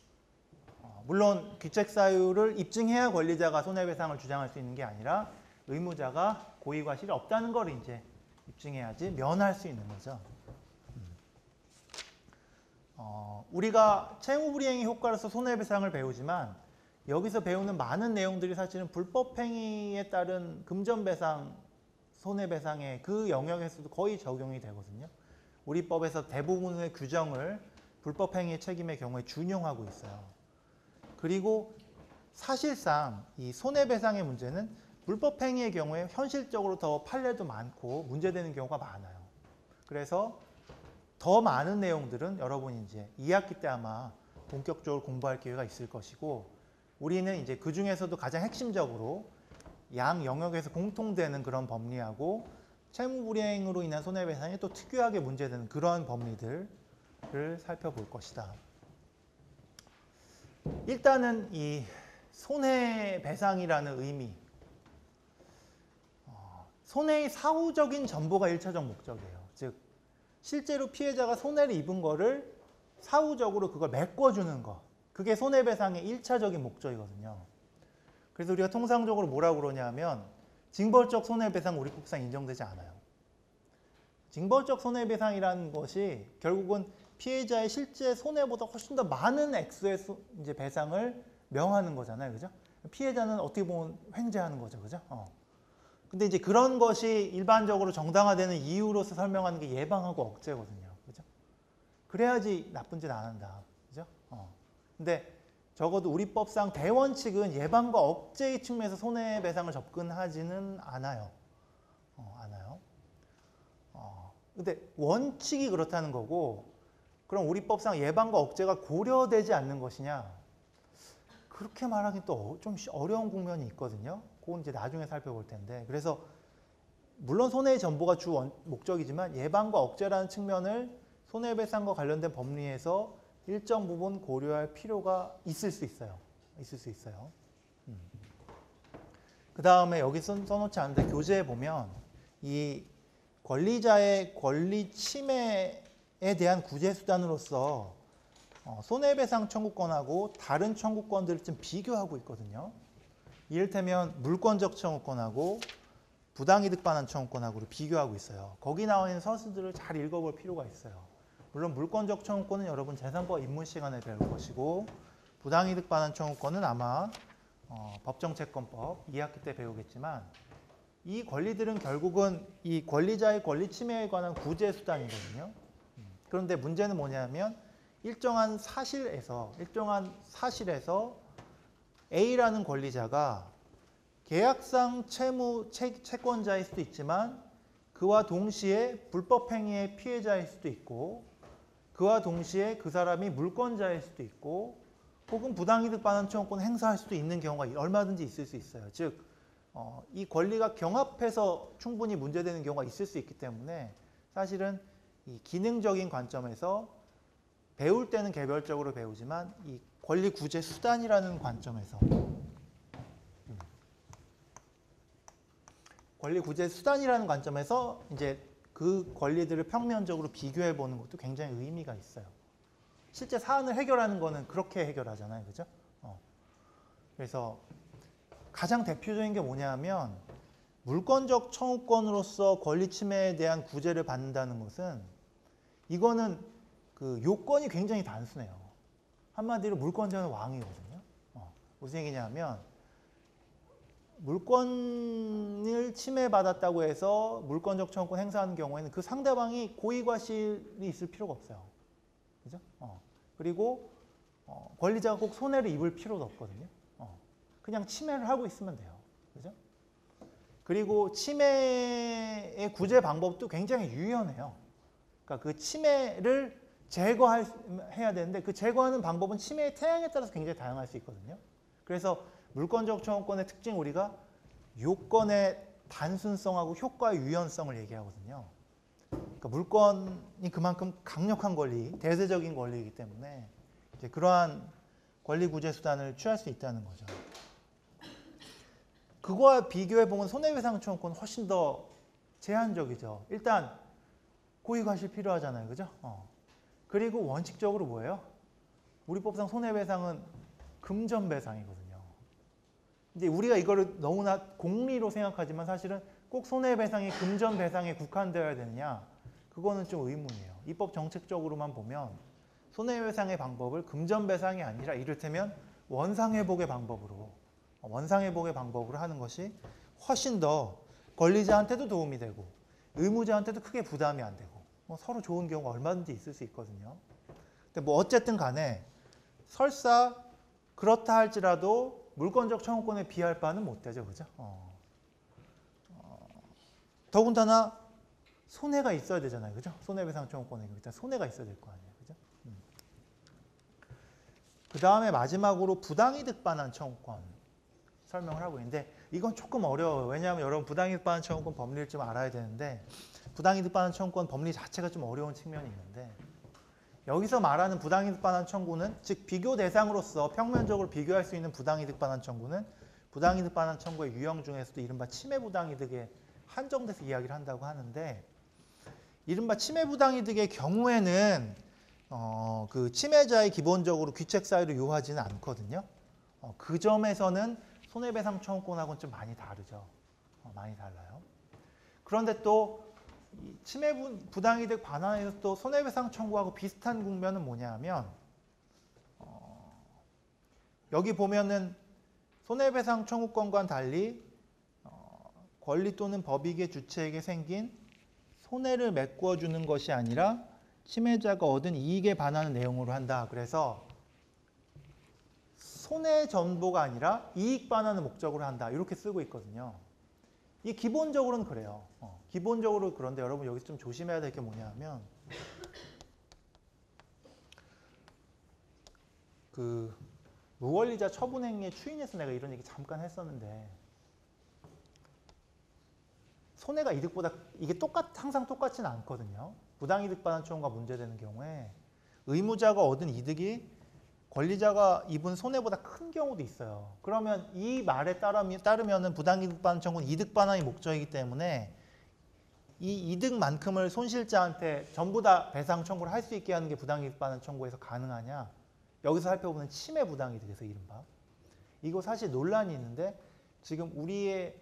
물론 귀책사유를 입증해야 권리자가 손해배상을 주장할 수 있는 게 아니라 의무자가 고의가 실이 없다는 걸 이제 입증해야지 면할 수 있는 거죠. 우리가 채무불이행의 효과로서 손해배상을 배우지만 여기서 배우는 많은 내용들이 사실은 불법행위에 따른 금전배상, 손해배상의 그 영역에서도 거의 적용이 되거든요. 우리 법에서 대부분의 규정을 불법행위의 책임의 경우에 준용하고 있어요. 그리고 사실상 이 손해배상의 문제는 불법행위의 경우에 현실적으로 더 판례도 많고 문제되는 경우가 많아요. 그래서 더 많은 내용들은 여러분이 이제 2학기 때 아마 본격적으로 공부할 기회가 있을 것이고, 우리는 이제 그 중에서도 가장 핵심적으로 양 영역에서 공통되는 그런 법리하고 채무불이행으로 인한 손해배상이 또 특유하게 문제되는 그런 법리들을 살펴볼 것이다. 일단은 이 손해배상이라는 의미, 손해의 사후적인 전보가 1차적 목적이에요. 즉 실제로 피해자가 손해를 입은 거를 사후적으로 그걸 메꿔주는 거, 그게 손해배상의 1차적인 목적이거든요. 그래서 우리가 통상적으로 뭐라고 그러냐면 징벌적 손해배상 우리 법상 인정되지 않아요. 징벌적 손해배상이라는 것이 결국은 피해자의 실제 손해보다 훨씬 더 많은 액수의 이제 배상을 명하는 거잖아요, 그죠? 피해자는 어떻게 보면 횡재하는 거죠, 그죠? 근데 이제 그런 것이 일반적으로 정당화되는 이유로서 설명하는 게 예방하고 억제거든요, 그죠? 그래야지 나쁜 짓 안 한다, 그죠? 근데 적어도 우리 법상 대원칙은 예방과 억제의 측면에서 손해배상을 접근하지는 않아요. 않아요. 근데 원칙이 그렇다는 거고, 그럼 우리 법상 예방과 억제가 고려되지 않는 것이냐? 그렇게 말하기 또 좀 어려운 국면이 있거든요. 그건 이제 나중에 살펴볼 텐데. 그래서 물론 손해의 전보가 주 목적이지만 예방과 억제라는 측면을 손해배상과 관련된 법리에서 일정 부분 고려할 필요가 있을 수 있어요. 있을 수 있어요. 그 다음에 여기 써놓지 않은데 교재에 보면 이 권리자의 권리 침해에 대한 구제 수단으로서 손해배상 청구권하고 다른 청구권들을 좀 비교하고 있거든요. 이를테면 물권적 청구권하고 부당이득 반환 청구권하고를 비교하고 있어요. 거기 나와 있는 서술들을 잘 읽어볼 필요가 있어요. 물론 물권적 청구권은 여러분 재산법 입문 시간에 배울 것이고, 부당이득 반환 청구권은 아마 법정채권법 2학기 때 배우겠지만, 이 권리들은 결국은 이 권리자의 권리 침해에 관한 구제 수단이거든요. 그런데 문제는 뭐냐면 일정한 사실에서 A라는 권리자가 계약상 채권자일 수도 있지만 그와 동시에 불법행위의 피해자일 수도 있고, 그와 동시에 그 사람이 물권자일 수도 있고, 혹은 부당이득 반환 청구권을 행사할 수도 있는 경우가 얼마든지 있을 수 있어요. 즉 이 권리가 경합해서 충분히 문제되는 경우가 있을 수 있기 때문에 사실은 이 기능적인 관점에서 배울 때는 개별적으로 배우지만 이 권리 구제 수단이라는 관점에서 권리 구제 수단이라는 관점에서 이제 그 권리들을 평면적으로 비교해 보는 것도 굉장히 의미가 있어요. 실제 사안을 해결하는 거는 그렇게 해결하잖아요, 그죠? 그래서 가장 대표적인 게 뭐냐면 물권적 청구권으로서 권리 침해에 대한 구제를 받는다는 것은 이거는 그 요건이 굉장히 단순해요. 한마디로 물권자는 왕이거든요. 무슨 얘기냐면 물권을 침해받았다고 해서 물권적 청구권 행사하는 경우에는 그 상대방이 고의과실이 있을 필요가 없어요. 그죠? 그리고 권리자가 꼭 손해를 입을 필요도 없거든요. 그냥 침해를 하고 있으면 돼요. 그죠? 그리고 침해의 구제 방법도 굉장히 유연해요. 그러니까 그 침해를 제거해야 되는데 그 제거하는 방법은 침해의 태양에 따라서 굉장히 다양할 수 있거든요. 그래서 물권적 청구권의 특징 우리가 요건의 단순성하고 효과의 유연성을 얘기하거든요. 그러니까 물권이 그만큼 강력한 권리, 대세적인 권리이기 때문에 이제 그러한 권리 구제 수단을 취할 수 있다는 거죠. 그거와 비교해 보면 손해배상 청구권은 훨씬 더 제한적이죠. 일단 고의과실 필요하잖아요, 그죠? 그리고 원칙적으로 뭐예요? 우리 법상 손해배상은 금전배상이거든요. 이제 우리가 이거를 너무나 공리로 생각하지만 사실은 꼭 손해배상이 금전배상에 국한되어야 되느냐? 그거는 좀 의문이에요. 입법 정책적으로만 보면 손해배상의 방법을 금전배상이 아니라 이를테면 원상회복의 방법으로 하는 것이 훨씬 더 권리자한테도 도움이 되고 의무자한테도 크게 부담이 안 되고 서로 좋은 경우가 얼마든지 있을 수 있거든요. 근데 뭐 어쨌든 간에 설사 그렇다 할지라도 물권적 청구권에 비할 바는 못 되죠. 그죠? 더군다나 손해가 있어야 되잖아요. 그죠? 손해배상 청구권에 일단 손해가 있어야 될 거 아니에요. 그죠? 그 다음에 마지막으로 부당이득 반환 청구권 설명을 하고 있는데 이건 조금 어려워요. 왜냐하면 여러분 부당이득 반환 청구권 법리를 좀 알아야 되는데 부당이득 반환 청구권 법리 자체가 좀 어려운 측면이 있는데 여기서 말하는 부당이득 반환 청구는 즉 비교 대상으로서 평면적으로 비교할 수 있는 부당이득 반환 청구는 부당이득 반환 청구의 유형 중에서도 이른바 침해 부당이득에 한정돼서 이야기를 한다고 하는데 이른바 침해 부당이득의 경우에는 그 침해자의 기본적으로 귀책 사유를 요하지는 않거든요. 그 점에서는 손해배상 청구권하고는 좀 많이 다르죠. 많이 달라요. 그런데 또 침해 부당이득 반환에서 또 손해배상 청구하고 비슷한 국면은 뭐냐면 여기 보면은 손해배상 청구권과는 달리 권리 또는 법익의 주체에게 생긴 손해를 메꿔주는 것이 아니라 침해자가 얻은 이익에 반하는 내용으로 한다. 그래서 손해 전보가 아니라 이익 반환을 목적으로 한다. 이렇게 쓰고 있거든요. 이게 기본적으로는 그래요. 기본적으로 그런데 여러분 여기서 좀 조심해야 될 게 뭐냐면 그 무권리자 처분행위의 추인에서 내가 이런 얘기 잠깐 했었는데 손해가 이득보다 이게 항상 똑같지는 않거든요. 부당이득 반환 청구가 문제되는 경우에 의무자가 얻은 이득이 권리자가 입은 손해보다 큰 경우도 있어요. 그러면 이 말에 따르면은 부당이득 반환 청구는 이득 반환이 목적이기 때문에 이 이득만큼을 손실자한테 전부 다 배상 청구를 할 수 있게 하는 게 부당이득 반환 청구에서 가능하냐? 여기서 살펴보는 침해 부당이득에서 이른바 이거 사실 논란이 있는데 지금 우리의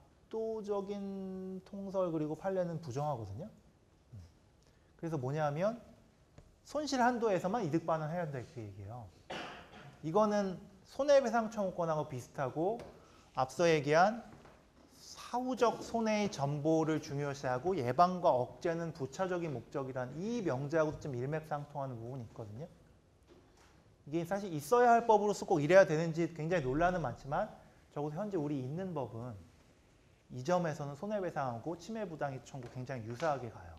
압도적인 통설 그리고 판례는 부정하거든요. 그래서 뭐냐면 손실 한도에서만 이득 반환해야 한다 이렇게 얘기해요. 이거는 손해배상 청구권하고 비슷하고 앞서 얘기한 사후적 손해의 전보를 중요시하고 예방과 억제는 부차적인 목적이란 이 명제하고도 좀 일맥상통하는 부분이 있거든요. 이게 사실 있어야 할 법으로서 꼭 이래야 되는지 굉장히 논란은 많지만 적어도 현재 우리 있는 법은 이 점에서는 손해배상하고 침해부당이득 청구 굉장히 유사하게 가요.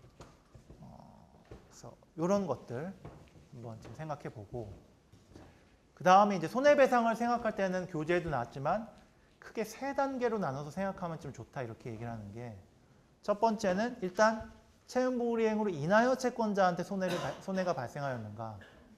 그래서 이런 것들 한번 좀 생각해보고 그 다음에 이제 손해배상을 생각할 때는 교재에도 나왔지만 크게 세 단계로 나눠서 생각하면 좀 좋다 이렇게 얘기를 하는 게 첫 번째는 일단 채무불이행으로 인하여 채권자한테 손해가 발생하였는가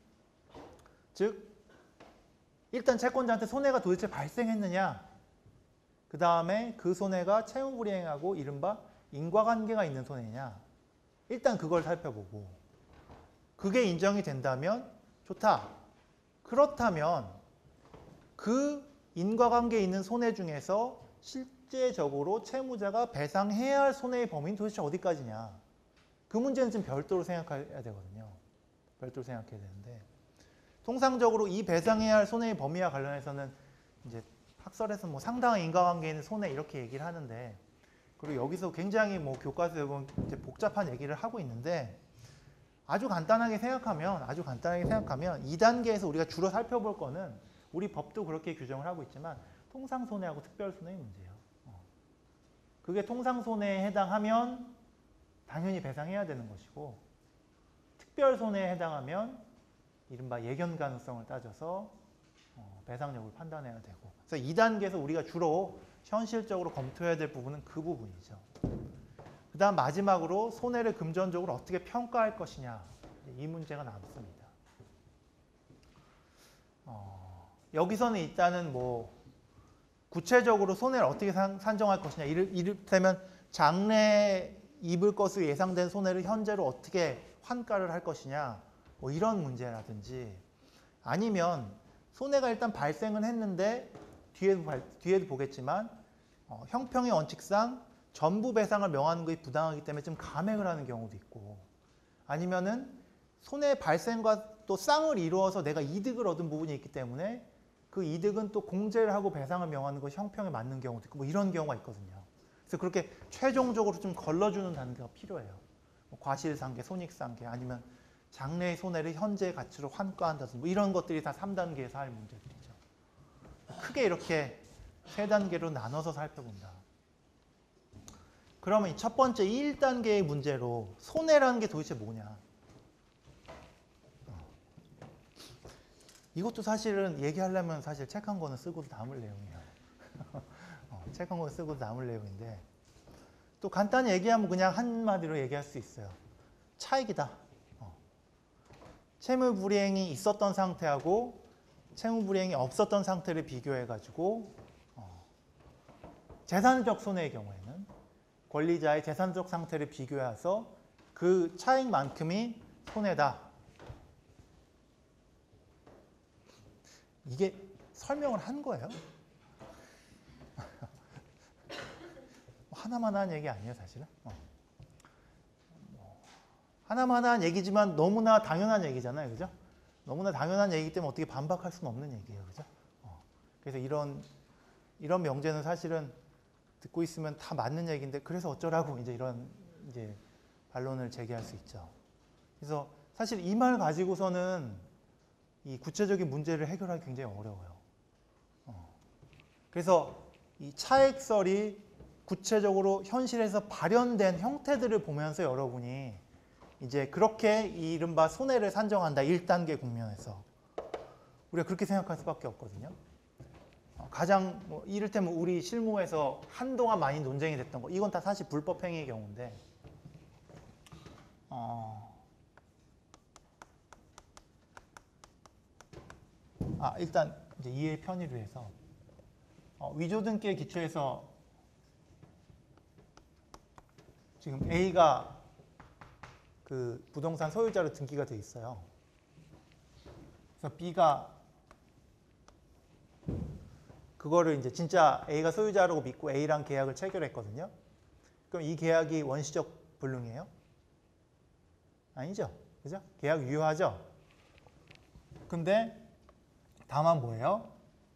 즉 일단 채권자한테 손해가 도대체 발생했느냐 그 다음에 그 손해가 채무불이행하고 이른바 인과관계가 있는 손해냐 일단 그걸 살펴보고 그게 인정이 된다면 좋다. 그렇다면 그 인과관계에 있는 손해 중에서 실제적으로 채무자가 배상해야 할 손해의 범위는 도대체 어디까지냐. 그 문제는 좀 별도로 생각해야 되거든요. 별도로 생각해야 되는데 통상적으로 이 배상해야 할 손해의 범위와 관련해서는 이제 학설에서 뭐 상당한 인과관계에는 손해 이렇게 얘기를 하는데, 그리고 여기서 굉장히 뭐 교과서에 보면 이제 복잡한 얘기를 하고 있는데, 아주 간단하게 생각하면 2단계에서 우리가 주로 살펴볼 거는 우리 법도 그렇게 규정을 하고 있지만 통상손해하고 특별손해의 문제예요. 그게 통상손해에 해당하면 당연히 배상해야 되는 것이고, 특별손해에 해당하면 이른바 예견 가능성을 따져서 배상 여부를 판단해야 되고, 그래서 2단계에서 우리가 주로 현실적으로 검토해야 될 부분은 그 부분이죠. 그 다음 마지막으로 손해를 금전적으로 어떻게 평가할 것이냐, 이 문제가 남습니다. 여기서는 일단은 뭐 구체적으로 손해를 어떻게 산정할 것이냐, 이를테면 장래에 입을 것으로 예상된 손해를 현재로 어떻게 환가를 할 것이냐, 뭐 이런 문제라든지, 아니면 손해가 일단 발생은 했는데 뒤에도 보겠지만 형평의 원칙상 전부 배상을 명하는 것이 부당하기 때문에 좀 감액을 하는 경우도 있고, 아니면은 손해 발생과 또 쌍을 이루어서 내가 이득을 얻은 부분이 있기 때문에 그 이득은 또 공제를 하고 배상을 명하는 것이 형평에 맞는 경우도 있고, 뭐 이런 경우가 있거든요. 그래서 그렇게 최종적으로 좀 걸러주는 단계가 필요해요. 뭐 과실상계, 손익상계, 아니면 장래의 손해를 현재의 가치로 환가한다든지, 뭐 이런 것들이 다 3단계에서 할 문제들이죠. 크게 이렇게 3단계로 나눠서 살펴본다. 그러면 이 첫 번째 1단계의 문제로 손해라는 게 도대체 뭐냐? 이것도 사실은 얘기하려면 사실 책 한 권을 쓰고도 남을 내용이에요. 책 한 권을 쓰고도 남을 내용인데, 또 간단히 얘기하면 그냥 한마디로 얘기할 수 있어요. 차익이다. 채무불이행이 있었던 상태하고 채무불이행이 없었던 상태를 비교해가지고 재산적 손해의 경우에는 권리자의 재산적 상태를 비교해서 그 차익만큼이 손해다. 이게 설명을 한 거예요? 하나만 한 얘기 아니에요, 사실은? 하나만 한 얘기지만 너무나 당연한 얘기잖아요, 그죠? 너무나 당연한 얘기이기 때문에 어떻게 반박할 수는 없는 얘기예요, 그죠? 그래서 이런 명제는 사실은 듣고 있으면 다 맞는 얘기인데, 그래서 어쩌라고 이런 반론을 제기할 수 있죠. 그래서 사실 이 말 가지고서는 이 구체적인 문제를 해결하기 굉장히 어려워요. 그래서 이 차액설이 구체적으로 현실에서 발현된 형태들을 보면서 여러분이 이제 그렇게 이른바 손해를 산정한다. 1단계 국면에서 우리가 그렇게 생각할 수밖에 없거든요. 가장 이를테면 우리 실무에서 한동안 많이 논쟁이 됐던 거, 이건 다 사실 불법 행위의 경우인데, 일단 이제 이해의 편의를 위해서 위조등기에 기초해서 지금 A가 그 부동산 소유자로 등기가 돼 있어요. 그래서 B가 그거를 이제 진짜 A가 소유자라고 믿고 A랑 계약을 체결했거든요. 그럼 이 계약이 원시적 불능이에요? 아니죠. 그죠? 계약 유효하죠? 근데 다만 뭐예요?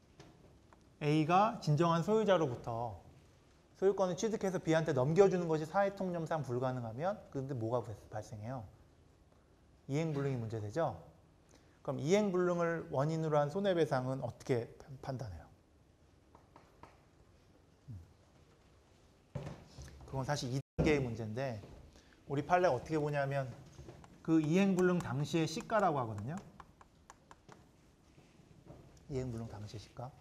A가 진정한 소유자로부터 소유권을 취득해서 B한테 넘겨주는 것이 사회통념상 불가능하면, 근데 뭐가 발생해요? 이행불능이 문제되죠? 그럼 이행불능을 원인으로 한 손해배상은 어떻게 판단해요? 그건 사실 2단계의 문제인데, 우리 판례가 어떻게 보냐면 그 이행불능 당시의 시가라고 하거든요. 이행불능 당시의 시가.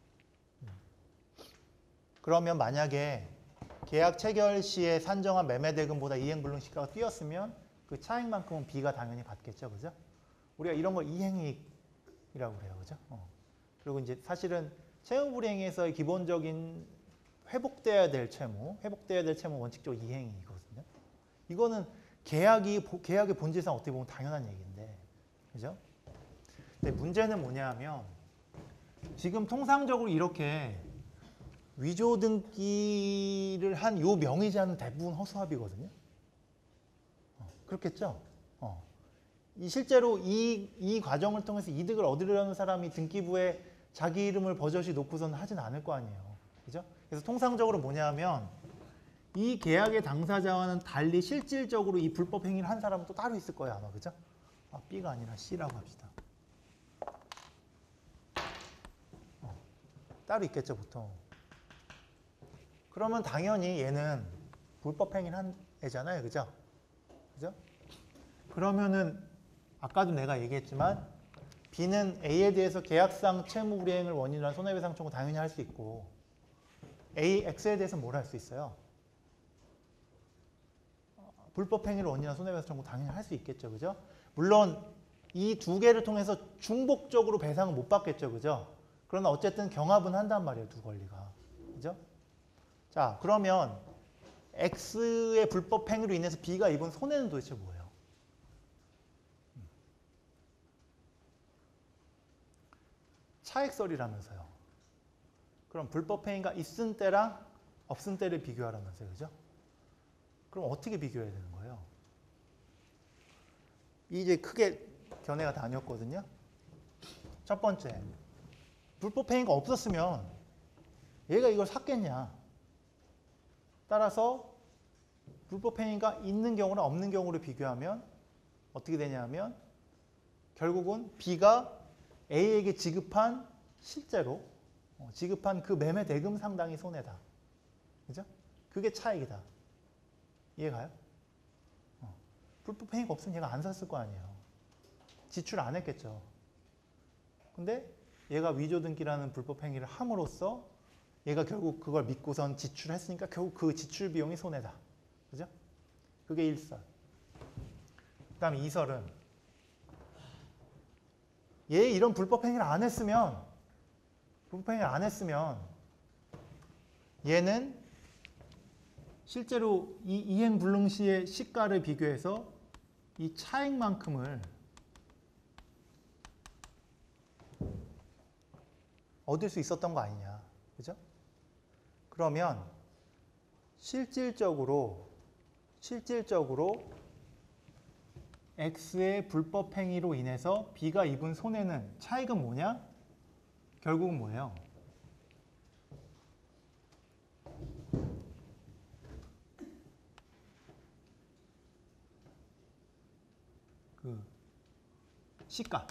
그러면 만약에 계약 체결 시에 산정한 매매대금보다 이행불능 시가가 뛰었으면 그 차익만큼은 B가 당연히 받겠죠, 그죠? 우리가 이런 걸 이행이익이라고 그래요, 그죠? 그리고 이제 사실은 채무불이행에서의 기본적인 회복돼야 될 채무 원칙적으로 이행이익이거든요. 이거는 계약의 본질상 어떻게 보면 당연한 얘기인데, 그죠? 근데 문제는 뭐냐면 지금 통상적으로 이렇게 위조 등기를 한 요 명의자는 대부분 허수아비거든요. 그렇겠죠? 실제로 이 과정을 통해서 이득을 얻으려는 사람이 등기부에 자기 이름을 버젓이 놓고서는 하진 않을 거 아니에요. 그죠? 그래서 통상적으로 뭐냐면 이 계약의 당사자와는 달리 실질적으로 이 불법 행위를 한 사람은 또 따로 있을 거예요, 아마. 그죠? B가 아니라 C라고 합시다. 따로 있겠죠, 보통. 그러면 당연히 얘는 불법 행위를 한 애잖아요. 그죠? 그죠? 그러면은 아까도 내가 얘기했지만 B는 A에 대해서 계약상 채무 불이행을 원인으로 한 손해배상 청구 당연히 할 수 있고 X에 대해서 뭘 할 수 있어요? 불법 행위를 원인으로 한 손해배상 청구 당연히 할 수 있겠죠. 그죠? 물론 이 두 개를 통해서 중복적으로 배상을 못 받겠죠. 그죠? 그러나 어쨌든 경합은 한단 말이에요. 두 권리가. 그죠? 자, 그러면 X의 불법 행위로 인해서 B가 입은 손해는 도대체 뭐예요? 차액설이라면서요. 그럼 불법 행위가 있은 때랑 없은 때를 비교하라면서요. 그죠? 그럼 어떻게 비교해야 되는 거예요? 이제 크게 견해가 나뉘었거든요. 첫 번째, 불법 행위가 없었으면 얘가 이걸 샀겠냐? 따라서 불법 행위가 있는 경우랑 없는 경우를 비교하면 어떻게 되냐면 결국은 B가 A에게 지급한 실제로 지급한 그 매매 대금 상당이 손해다. 그죠? 그게 차익이다. 이해가요? 불법 행위가 없으면 얘가 안 샀을 거 아니에요. 지출 안 했겠죠. 근데 얘가 위조등기라는 불법 행위를 함으로써 얘가 결국 그걸 믿고선 지출했으니까 결국 그 지출 비용이 손해다. 그죠? 그게 1설. 그 다음에 2설은 얘 이런 불법 행위를 안 했으면 얘는 실제로 이 이행불능 시의 시가를 비교해서 이 차액만큼을 얻을 수 있었던 거 아니냐. 그죠? 그러면 실질적으로 X의 불법 행위로 인해서 B가 입은 손해는 차익은 뭐냐? 결국은 뭐예요? 그 시가.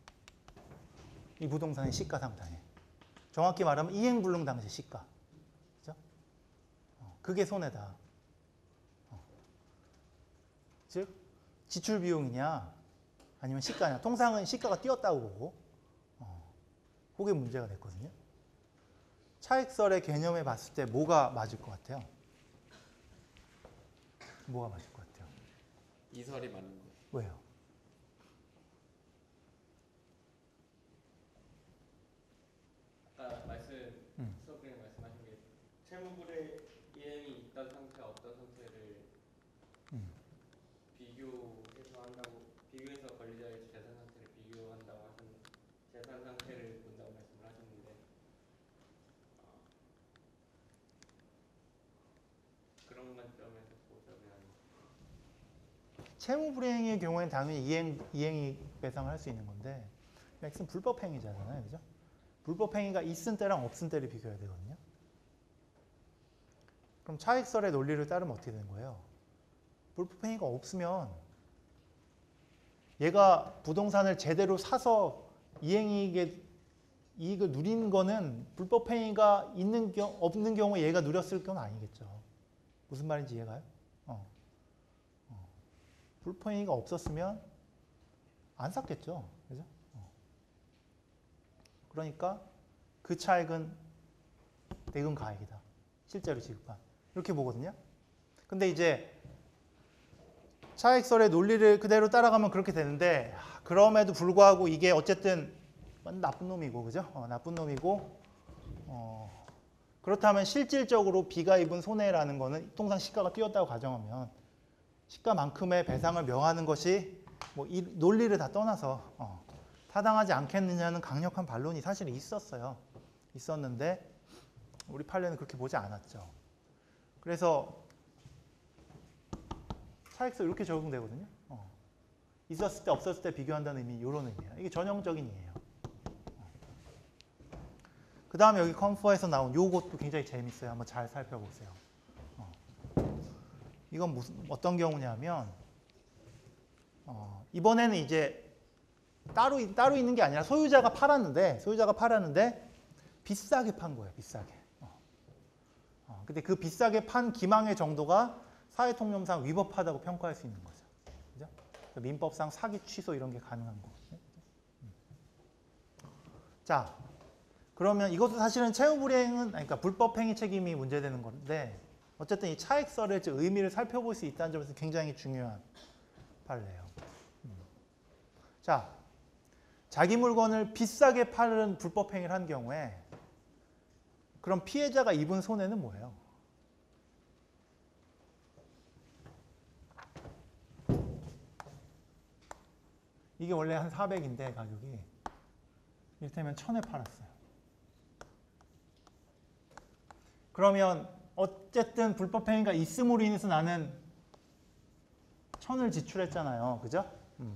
이 부동산의 시가 상당해. 정확히 말하면 이행불능 당시 시가. 그죠? 그게 손해다. 즉 지출 비용이냐 아니면 시가냐. 통상은 시가가 뛰었다고 보고 그게 문제가 됐거든요. 차익설의 개념에 봤을 때 뭐가 맞을 것 같아요? 뭐가 맞을 것 같아요? 이설이 맞는 거예요. 왜요? 아까 수업중에 말씀하신 게 채무불이행이 있던 상태와 없던 상태를 비교해서 권리자의 재산 상태를 비교한다고 하셨는데 재산 상태를 본다고 말씀을 하셨는데 그런 관점에서 보자면 채무불이행의 경우에는 당연히 이행이 배상을 할 수 있는 건데 X는 불법행위잖아요. 그죠? 불법행위가 있은 때랑 없은 때를 비교해야 되거든요. 그럼 차익설의 논리를 따르면 어떻게 되는 거예요? 불법행위가 없으면 얘가 부동산을 제대로 사서 이행이익을 누린 거는 불법행위가 없는 경우에 얘가 누렸을 건 아니겠죠. 무슨 말인지 이해가요? 불법행위가 없었으면 안 샀겠죠. 그죠? 그러니까 그 차액은 대금 가액이다. 실제로 지급한. 이렇게 보거든요. 근데 이제 차익설의 논리를 그대로 따라가면 그렇게 되는데 그럼에도 불구하고 이게 어쨌든 나쁜 놈이고 그죠? 나쁜 놈이고 그렇다면 실질적으로 B가 입은 손해라는 거는 통상 시가가 뛰었다고 가정하면 시가만큼의 배상을 명하는 것이 뭐 이 논리를 다 떠나서 타당하지 않겠느냐는 강력한 반론이 사실 있었는데 우리 판례는 그렇게 보지 않았죠. 그래서 차익설 이렇게 적용되거든요. 있었을 때 없었을 때 비교한다는 의미 이런 의미예요. 이게 전형적인 이에요. 그 다음에 여기 컴퍼에서 나온 요것도 굉장히 재밌어요. 한번 잘 살펴보세요. 이건 어떤 경우냐면 이번에는 이제 따로 있는 게 아니라 소유자가 팔았는데 비싸게 판 거예요. 비싸게. 근데 그 비싸게 판 기망의 정도가 사회통념상 위법하다고 평가할 수 있는 거죠. 그죠? 민법상 사기 취소 이런 게 가능한 거거든요. 자, 그러면 이것도 사실은 채무불이행은 그러니까 불법행위 책임이 문제되는 건데 어쨌든 이 차익설의 의미를 살펴볼 수 있다는 점에서 굉장히 중요한 판례예요. 자, 자기 물건을 비싸게 파는 불법행위를 한 경우에 그럼 피해자가 입은 손해는 뭐예요? 이게 원래 한 400인데 가격이 이를테면 1000에 팔았어요. 그러면 어쨌든 불법행위가 있음으로 인해서 나는 1000을 지출했잖아요. 그죠?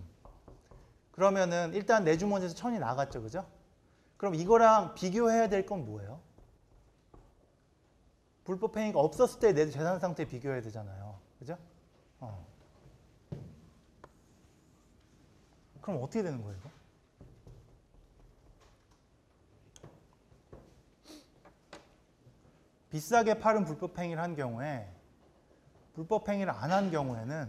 그러면은 일단 내 주머니에서 1000이 나갔죠. 그죠? 그럼 이거랑 비교해야 될 건 뭐예요? 불법행위가 없었을 때 내 재산 상태 비교해야 되잖아요. 그죠? 그럼 어떻게 되는 거예요, 이거? 비싸게 팔은 불법행위를 한 경우에 불법행위를 안 한 경우에는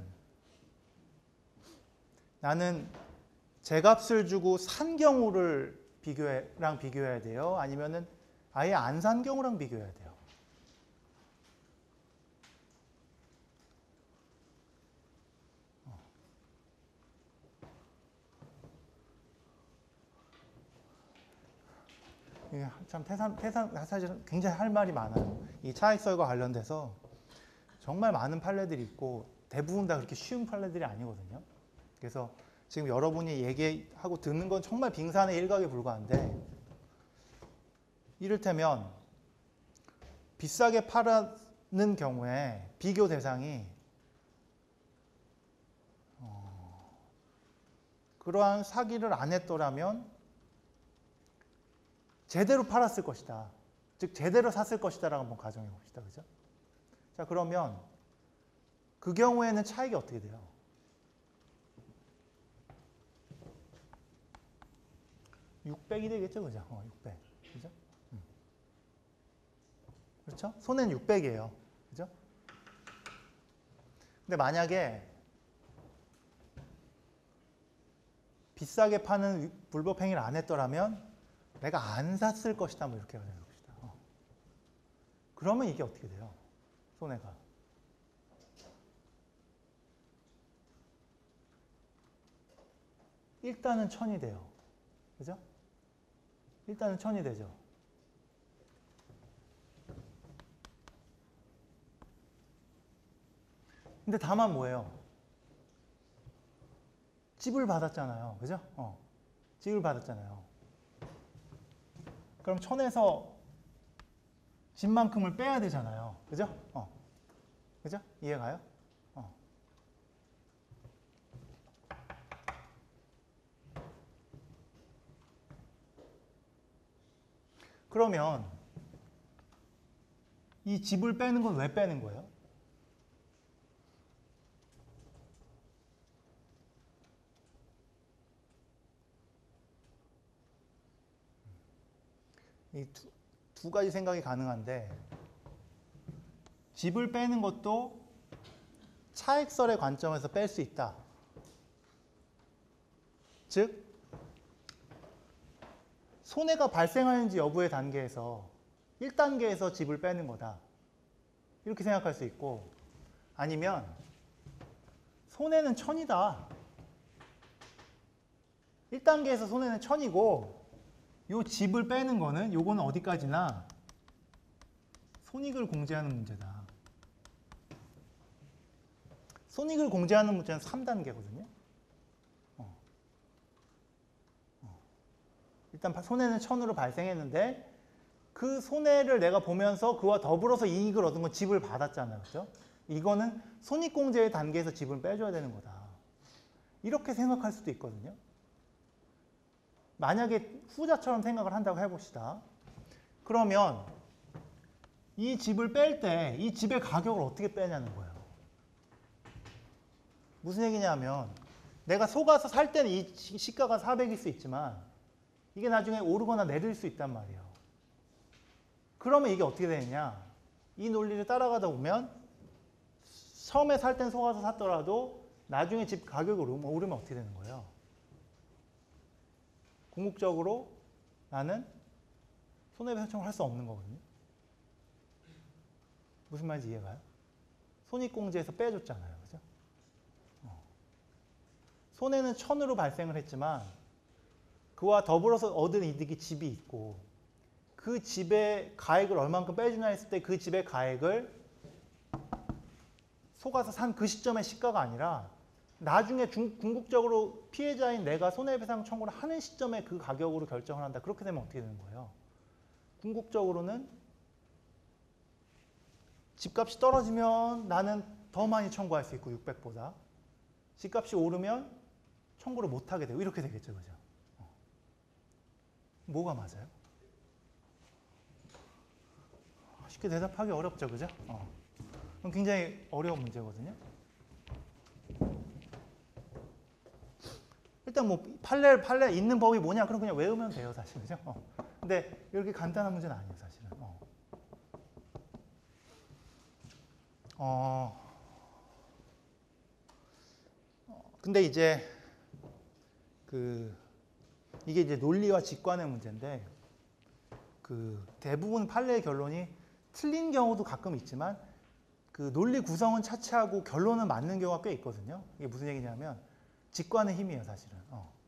나는 제값을 주고 산 경우를 비교해야 돼요? 아니면은 아예 안 산 경우랑 비교해야 돼요? 이게 참 사실은 굉장히 할 말이 많아요. 이 차익설과 관련돼서 정말 많은 판례들이 있고 대부분 다 그렇게 쉬운 판례들이 아니거든요. 그래서 지금 여러분이 얘기하고 듣는 건 정말 빙산의 일각에 불과한데 이를테면 비싸게 팔는 경우에 비교 대상이 그러한 사기를 안 했더라면 제대로 팔았을 것이다. 즉 제대로 샀을 것이다라고 한번 가정해 봅시다. 그죠? 자, 그러면 그 경우에는 차익이 어떻게 돼요? $600이 되겠죠, 그죠? 600. 그죠? 그렇죠? 손해는 600이에요. 그죠? 근데 만약에 비싸게 파는 불법 행위를 안 했더라면 내가 안 샀을 것이다. 뭐 이렇게 가정해 봅시다. 그러면 이게 어떻게 돼요? 손해가. 일단은 1000이 돼요. 그죠? 일단은 1000이 되죠. 근데 다만 뭐예요? 집을 받았잖아요. 그죠? 집을 받았잖아요. 그럼 1000에서 집만큼을 빼야 되잖아요. 그죠? 그죠? 이해가요? 그러면 이 집을 빼는 건 왜 빼는 거예요? 이 두 가지 생각이 가능한데 집을 빼는 것도 차익설의 관점에서 뺄 수 있다. 즉 손해가 발생하는지 여부의 단계에서 1단계에서 집을 빼는 거다. 이렇게 생각할 수 있고 아니면 손해는 1000이다. 1단계에서 손해는 1000이고 요 집을 빼는 거는 요거는 어디까지나 손익을 공제하는 문제다. 손익을 공제하는 문제는 3단계거든요. 일단 손해는 1000으로 발생했는데 그 손해를 내가 보면서 그와 더불어서 이익을 얻은 건 집을 받았잖아요. 그렇죠? 이거는 손익공제의 단계에서 집을 빼줘야 되는 거다. 이렇게 생각할 수도 있거든요. 만약에 후자처럼 생각을 한다고 해봅시다. 그러면 이 집을 뺄 때 이 집의 가격을 어떻게 빼냐는 거예요. 무슨 얘기냐면 내가 속아서 살 때는 이 시가가 400일 수 있지만 이게 나중에 오르거나 내릴 수 있단 말이에요. 그러면 이게 어떻게 되느냐. 이 논리를 따라가다 보면 처음에 살 땐 속아서 샀더라도 나중에 집 가격이 오르면 어떻게 되는 거예요? 궁극적으로 나는 손해배상 청구를 할 수 없는 거거든요. 무슨 말인지 이해가요? 손익공제에서 빼줬잖아요. 그죠? 손해는 1000으로 발생을 했지만 그와 더불어서 얻은 이득이 집이 있고 그 집의 가액을 얼만큼 빼주냐 했을 때 그 집의 가액을 속아서 산 그 시점의 시가가 아니라 나중에 궁극적으로 피해자인 내가 손해배상 청구를 하는 시점에 그 가격으로 결정을 한다. 그렇게 되면 어떻게 되는 거예요? 궁극적으로는 집값이 떨어지면 나는 더 많이 청구할 수 있고 600보다 집값이 오르면 청구를 못하게 되고 이렇게 되겠죠. 그죠? 뭐가 맞아요? 쉽게 대답하기 어렵죠. 그죠? 그럼 굉장히 어려운 문제거든요. 일단 뭐 판례 있는 법이 뭐냐? 그럼 그냥 외우면 돼요. 사실. 그죠? 근데 이렇게 간단한 문제는 아니에요. 사실은. 근데 이제 이게 이제 논리와 직관의 문제인데 대부분 판례의 결론이 틀린 경우도 가끔 있지만 그 논리 구성은 차치하고 결론은 맞는 경우가 꽤 있거든요. 이게 무슨 얘기냐면 직관의 힘이에요, 사실은.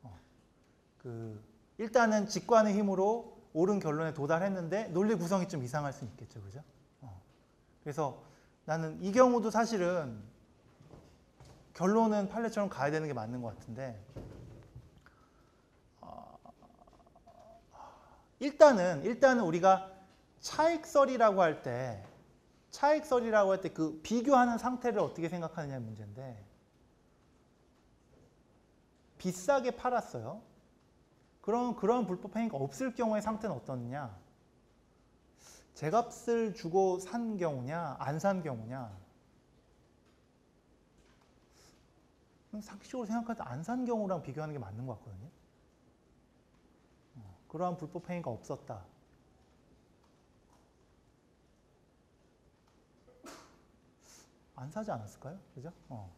일단은 직관의 힘으로 옳은 결론에 도달했는데 논리 구성이 좀 이상할 수는 있겠죠, 그죠? 그래서 나는 이 경우도 사실은 결론은 판례처럼 가야 되는 게 맞는 것 같은데 일단은 우리가 차익설이라고 할 때 그 비교하는 상태를 어떻게 생각하느냐의 문제인데 비싸게 팔았어요. 그런 불법 행위가 없을 경우의 상태는 어떻느냐? 제값을 주고 산 경우냐, 안 산 경우냐? 상식적으로 생각할 때 안 산 경우랑 비교하는 게 맞는 것 같거든요. 그러한 불법 행위가 없었다. 안 사지 않았을까요? 그죠?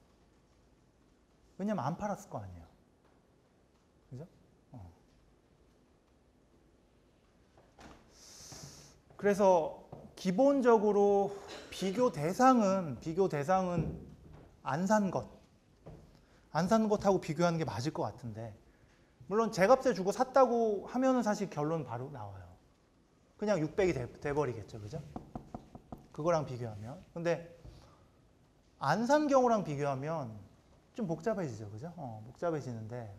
왜냐면 안 팔았을 거 아니에요. 그죠? 그래서 기본적으로 비교 대상은 안 산 것하고 비교하는 게 맞을 것 같은데 물론 제값에 주고 샀다고 하면은 사실 결론 바로 나와요. 그냥 600이 돼버리겠죠. 그죠? 그거랑 비교하면. 근데 안 산 경우랑 비교하면 좀 복잡해지죠. 그죠? 복잡해지는데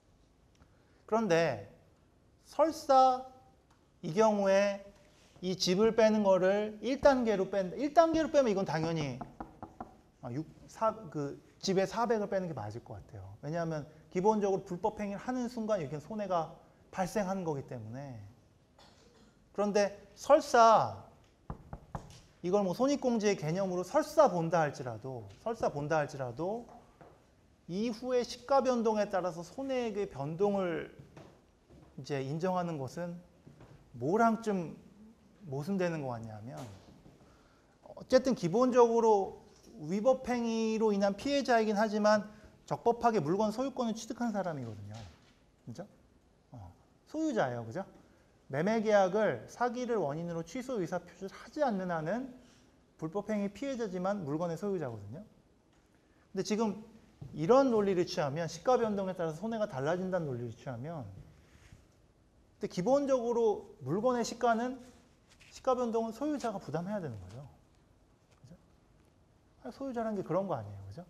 그런데 설사 이 경우에 이 집을 빼는 거를 1단계로 1단계로 빼면 이건 당연히 집에 400을 빼는 게 맞을 것 같아요. 왜냐하면 기본적으로 불법 행위를 하는 순간 이렇게 손해가 발생하는 거기 때문에. 그런데 설사 이걸 뭐 손익공제의 개념으로 설사 본다 할지라도 이후에 시가 변동에 따라서 손해액의 변동을 이제 인정하는 것은 뭐랑 좀 모순되는 것 같냐면 어쨌든 기본적으로 위법 행위로 인한 피해자이긴 하지만 적법하게 물건 소유권을 취득한 사람이거든요. 그죠? 소유자예요. 그죠? 매매 계약을 사기를 원인으로 취소 의사 표시를 하지 않는 한은 불법 행위 피해자지만 물건의 소유자거든요. 근데 지금 이런 논리를 취하면 시가 변동에 따라서 손해가 달라진다는 논리를 취하면 근데 기본적으로 물건의 시가 변동은 소유자가 부담해야 되는 거죠. 그죠? 소유자라는 게 그런 거 아니에요. 그죠?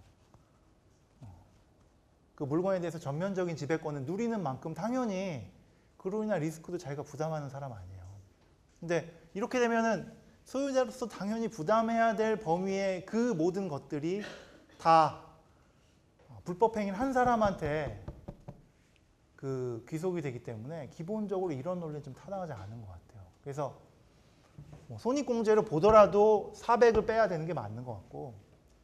그 물건에 대해서 전면적인 지배권을 누리는 만큼 당연히 그로 인한 리스크도 자기가 부담하는 사람 아니에요. 근데 이렇게 되면은 소유자로서 당연히 부담해야 될 범위의 그 모든 것들이 다 불법 행위를 한 사람한테 그 귀속이 되기 때문에 기본적으로 이런 논리는 좀 타당하지 않은 것 같아요. 그래서 뭐 손익공제를 보더라도 400을 빼야 되는 게 맞는 것 같고,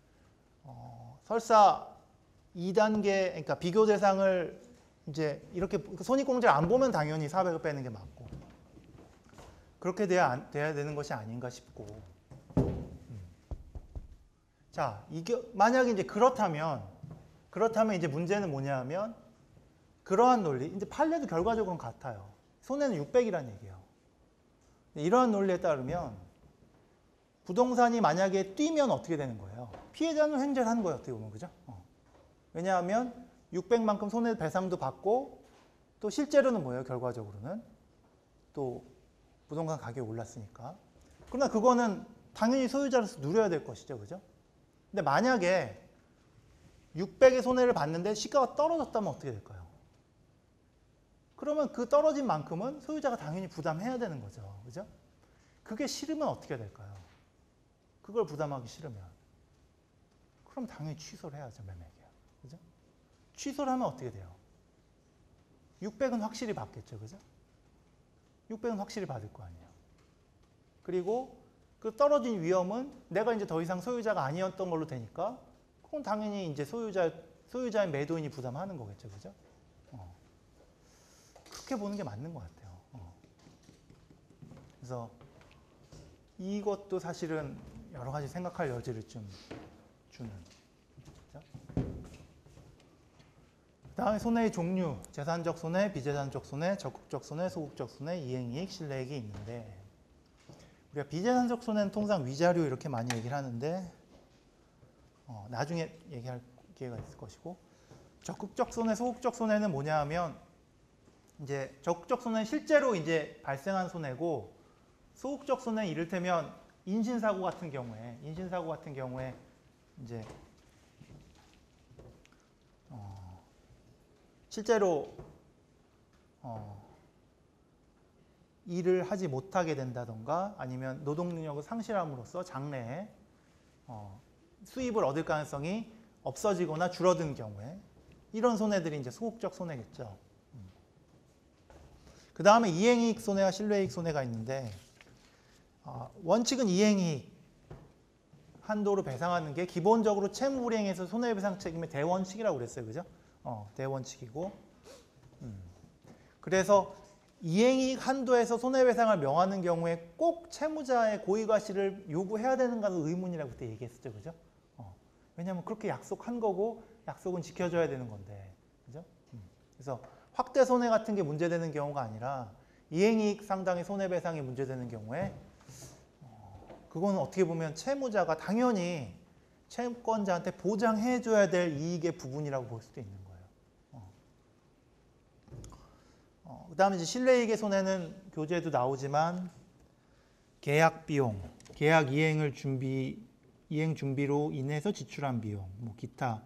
설사 2단계, 그러니까 비교 대상을 이제 이렇게 손익공제를 안 보면 당연히 400을 빼는 게 맞고, 그렇게 돼야 되는 것이 아닌가 싶고. 자, 이게 만약에 이제 그렇다면 이제 문제는 뭐냐면, 그러한 논리, 이제 판례도 결과적으로는 같아요. 손해는 600이라는 얘기예요. 이러한 논리에 따르면 부동산이 만약에 뛰면 어떻게 되는 거예요? 피해자는 횡재를 하는 거예요, 어떻게 보면. 그죠? 왜냐하면 600만큼 손해배상도 받고, 또 실제로는 뭐예요? 결과적으로는 또 부동산 가격이 올랐으니까. 그러나 그거는 당연히 소유자로서 누려야 될 것이죠. 그죠? 근데 만약에 600의 손해를 봤는데 시가가 떨어졌다면 어떻게 될까요? 그러면 그 떨어진 만큼은 소유자가 당연히 부담해야 되는 거죠. 그죠? 그게 싫으면 어떻게 될까요? 그걸 부담하기 싫으면. 그럼 당연히 취소를 해야죠, 매매계약. 그죠? 취소를 하면 어떻게 돼요? 600은 확실히 받겠죠. 그죠? 600은 확실히 받을 거 아니에요. 그리고 그 떨어진 위험은 내가 이제 더 이상 소유자가 아니었던 걸로 되니까, 그건 당연히 이제 소유자의 매도인이 부담하는 거겠죠. 그죠? 그렇게 보는 게 맞는 것 같아요. 그래서 이것도 사실은 여러 가지 생각할 여지를 좀 주는. 그다음에 손해의 종류, 재산적 손해, 비재산적 손해, 적극적 손해, 소극적 손해, 이행이익, 실내이익이 있는데, 우리가 비재산적 손해는 통상 위자료 이렇게 많이 얘기를 하는데, 나중에 얘기할 기회가 있을 것이고, 적극적 손해, 소극적 손해는 뭐냐 하면, 이제 적극적 손해는 실제로 이제 발생한 손해고, 소극적 손해는 이를테면 인신사고 같은 경우에 이제 실제로 일을 하지 못하게 된다던가, 아니면 노동 능력을 상실함으로써 장래에 수입을 얻을 가능성이 없어지거나 줄어든 경우에, 이런 손해들이 이제 소극적 손해겠죠. 그 다음에 이행이익 손해와 실외이익 손해가 있는데, 원칙은 이행이익 한도로 배상하는 게 기본적으로 채무불이행에서 손해배상 책임의 대원칙이라고 그랬어요. 그죠? 대원칙이고, 그래서 이행이익 한도에서 손해배상을 명하는 경우에 꼭 채무자의 고의과실을 요구해야 되는가는 의문이라고 그때 얘기했었죠. 그죠? 왜냐하면 그렇게 약속한 거고, 약속은 지켜줘야 되는 건데. 그죠? 그래서 확대 손해 같은 게 문제되는 경우가 아니라, 이행이익 상당의 손해배상이 문제되는 경우에, 그거는 어떻게 보면 채무자가 당연히 채권자한테 보장해줘야 될 이익의 부분이라고 볼 수도 있는 거예요. 그 다음에 이제 실내이익의 손해는 교재에도 나오지만, 계약 비용, 계약 이행 준비로 인해서 지출한 비용, 뭐 기타,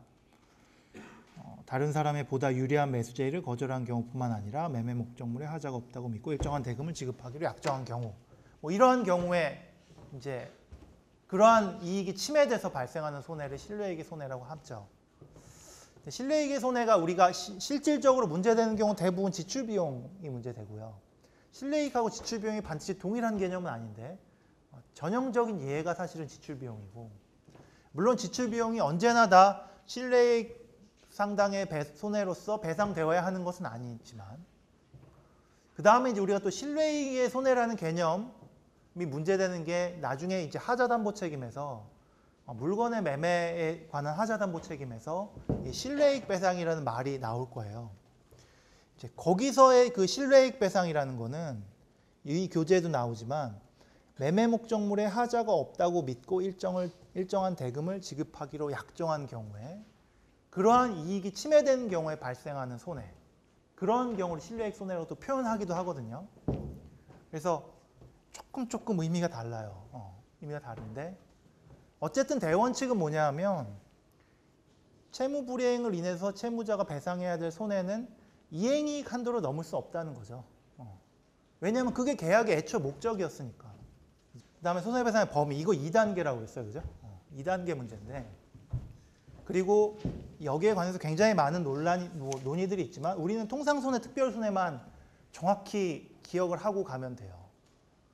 다른 사람의 보다 유리한 매수 제의를 거절한 경우뿐만 아니라 매매 목적물에 하자가 없다고 믿고 일정한 대금을 지급하기로 약정한 경우, 뭐 이러한 경우에 이제 그러한 이익이 침해돼서 발생하는 손해를 실외이익의 손해라고 하죠. 실외이익의 손해가 우리가 실질적으로 문제되는 경우 대부분 지출 비용이 문제되고요. 실외이익하고 지출 비용이 반드시 동일한 개념은 아닌데, 전형적인 예가 사실은 지출 비용이고, 물론 지출 비용이 언제나 다 실외이익 상당의 손해로서 배상되어야 하는 것은 아니지만, 그 다음에 이제 우리가 또 실외이익의 손해라는 개념이 문제되는 게 나중에 이제 하자담보 책임에서, 물건의 매매에 관한 하자담보 책임에서 실외이익 배상이라는 말이 나올 거예요. 이제 거기서의 그 실외이익 배상이라는 거는 이 교재에도 나오지만, 매매 목적물에 하자가 없다고 믿고 일정한 대금을 지급하기로 약정한 경우에, 그러한 이익이 침해되는 경우에 발생하는 손해, 그런 경우를 실외이익 손해라고 또 표현하기도 하거든요. 그래서 조금 의미가 달라요. 의미가 다른데, 어쨌든 대원칙은 뭐냐 하면, 채무 불이행을 인해서 채무자가 배상해야 될 손해는 이행이익 한도를 넘을 수 없다는 거죠. 왜냐하면 그게 계약의 애초 목적이었으니까. 그 다음에 손해배상의 범위, 이거 2단계라고 했어요. 그죠? 2단계 문제인데, 그리고 여기에 관해서 굉장히 많은 논의들이 있지만, 우리는 통상손해, 특별손해만 정확히 기억을 하고 가면 돼요.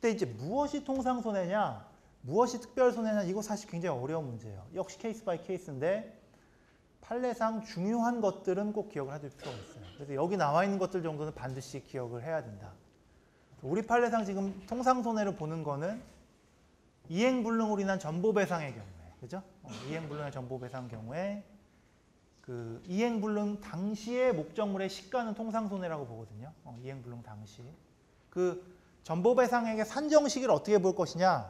근데 이제 무엇이 통상손해냐, 무엇이 특별손해냐, 이거 사실 굉장히 어려운 문제예요. 역시 케이스 바이 케이스인데 판례상 중요한 것들은 꼭 기억을 해둘 필요가 있어요. 그래서 여기 나와 있는 것들 정도는 반드시 기억을 해야 된다. 우리 판례상 지금 통상손해를 보는 거는 이행불능으로 인한 전보배상의 경우에, 그죠? 이행불능의 전보배상 경우에 그 이행불능 당시의 목적물의 시가는 통상손해라고 보거든요. 이행불능 당시. 그 전보배상액의 산정식을 어떻게 볼 것이냐?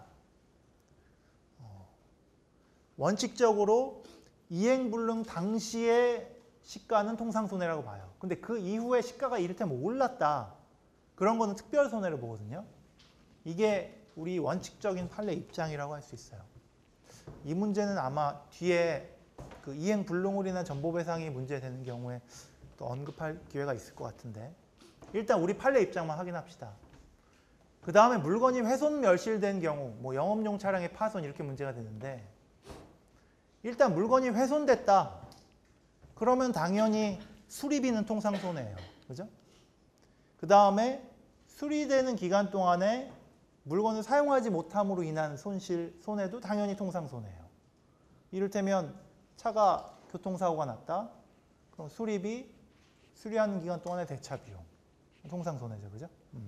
원칙적으로 이행불능 당시의 시가는 통상손해라고 봐요. 근데 그 이후에 시가가 이를테면 올랐다. 그런 거는 특별손해를 보거든요. 이게 우리 원칙적인 판례 입장이라고 할 수 있어요. 이 문제는 아마 뒤에 그 이행불능으로 인한 전보배상이 문제되는 경우에 또 언급할 기회가 있을 것 같은데 일단 우리 판례 입장만 확인합시다. 그 다음에 물건이 훼손 멸실된 경우, 뭐 영업용 차량의 파손 이렇게 문제가 되는데 일단 물건이 훼손됐다. 그러면 당연히 수리비는 통상손해예요. 그죠? 그 다음에 수리되는 기간 동안에 물건을 사용하지 못함으로 인한 손실, 손해도 당연히 통상손해예요. 이를테면 차가 교통사고가 났다. 그럼 수리비, 수리하는 기간 동안의 대차 비용. 통상손해죠. 그죠?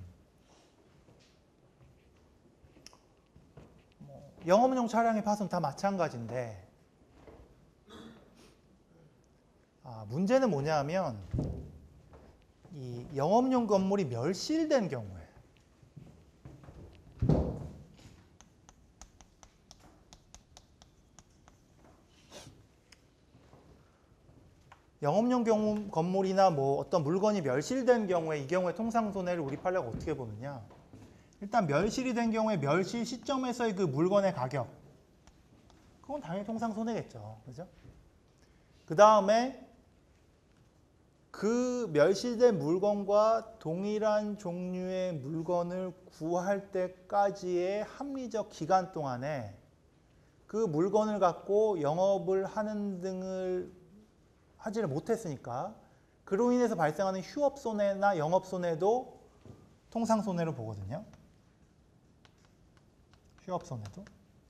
영업용 차량의 파손 다 마찬가지인데 문제는 뭐냐면 이 영업용 건물이 멸실된 경우에 영업용 건물이나 뭐 어떤 물건이 멸실된 경우에 이 경우에 통상손해를 우리 판례가 어떻게 보느냐. 일단 멸실이 된 경우에 멸실 시점에서의 그 물건의 가격 그건 당연히 통상손해겠죠. 그죠? 그 다음에 그 멸실된 물건과 동일한 종류의 물건을 구할 때까지의 합리적 기간 동안에 그 물건을 갖고 영업을 하는 등을 하지를 못했으니까 그로 인해서 발생하는 휴업손해나 영업손해도 통상손해로 보거든요. 휴업손해도.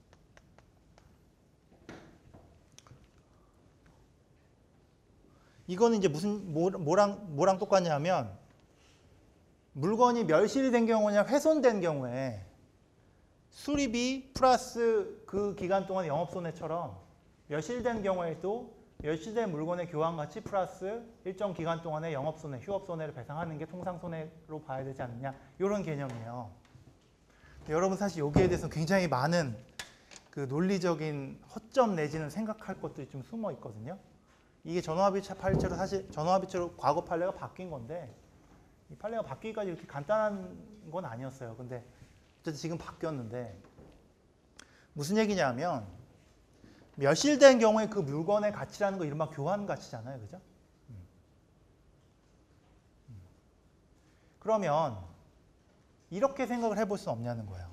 이거는 이제 무슨 뭐랑 똑같냐면 물건이 멸실이 된 경우냐 훼손된 경우에 수리비 플러스 그 기간 동안 영업손해처럼 멸실된 경우에도 멸실된 물건의 교환가치 플러스 일정 기간 동안의 영업손해, 휴업손해를 배상하는 게 통상손해로 봐야 되지 않느냐 이런 개념이에요. 여러분 사실 여기에 대해서 굉장히 많은 그 논리적인 허점 내지는 생각할 것들이 좀 숨어 있거든요. 이게 전후합의체 판례로 사실 전후합의체로 과거 판례가 바뀐 건데 이 판례가 바뀌기까지 이렇게 간단한 건 아니었어요. 근데 어쨌든 지금 바뀌었는데 무슨 얘기냐면 멸실된 경우에 그 물건의 가치라는 거 이른바 교환 가치잖아요. 그죠? 그러면 이렇게 생각을 해볼 수 없냐는 거예요.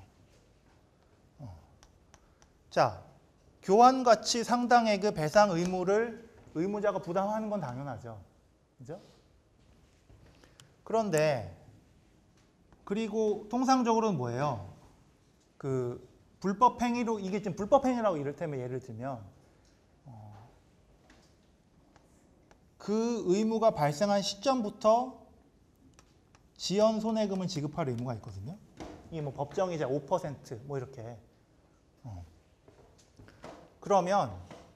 자, 교환 가치 상당액의 배상 의무를 의무자가 부담하는 건 당연하죠. 그죠? 그런데 그리고 통상적으로는 뭐예요? 그 불법 행위로 이게 지금 불법 행위라고 이를테면 예를 들면 그 의무가 발생한 시점부터 지연 손해금을 지급할 의무가 있거든요. 이게 뭐 법정이자 5% 이렇게. 그러면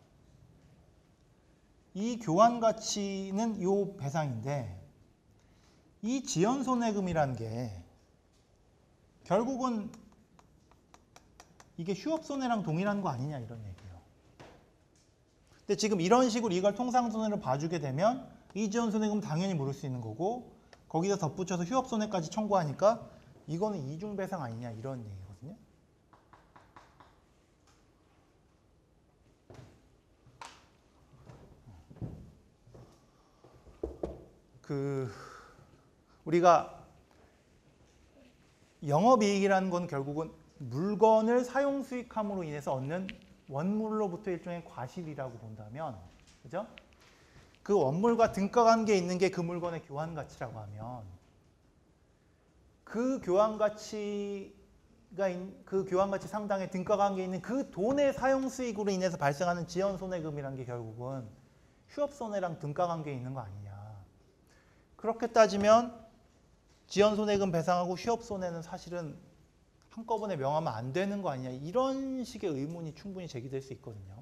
이 교환 가치는 요 배상인데 이 지연 손해금이라는 게 결국은 이게 휴업 손해랑 동일한 거 아니냐 이런 얘기예요. 근데 지금 이런 식으로 이걸 통상 손해로 봐주게 되면 이 지연 손해금 당연히 물을 수 있는 거고 거기다 덧붙여서 휴업 손해까지 청구하니까 이거는 이중 배상 아니냐 이런 얘기거든요. 우리가 영업이익이라는 건 결국은 물건을 사용 수익함으로 인해서 얻는 원물로부터 일종의 과실이라고 본다면, 그죠? 그 원물과 등가 관계에 있는 게 그 물건의 교환 가치라고 하면 그 교환 가치를 그 교환가치 상당의 등가관계에 있는 그 돈의 사용 수익으로 인해서 발생하는 지연손해금이라는 게 결국은 휴업손해랑 등가관계에 있는 거 아니냐. 그렇게 따지면 지연손해금 배상하고 휴업손해는 사실은 한꺼번에 명하면 안 되는 거 아니냐. 이런 식의 의문이 충분히 제기될 수 있거든요.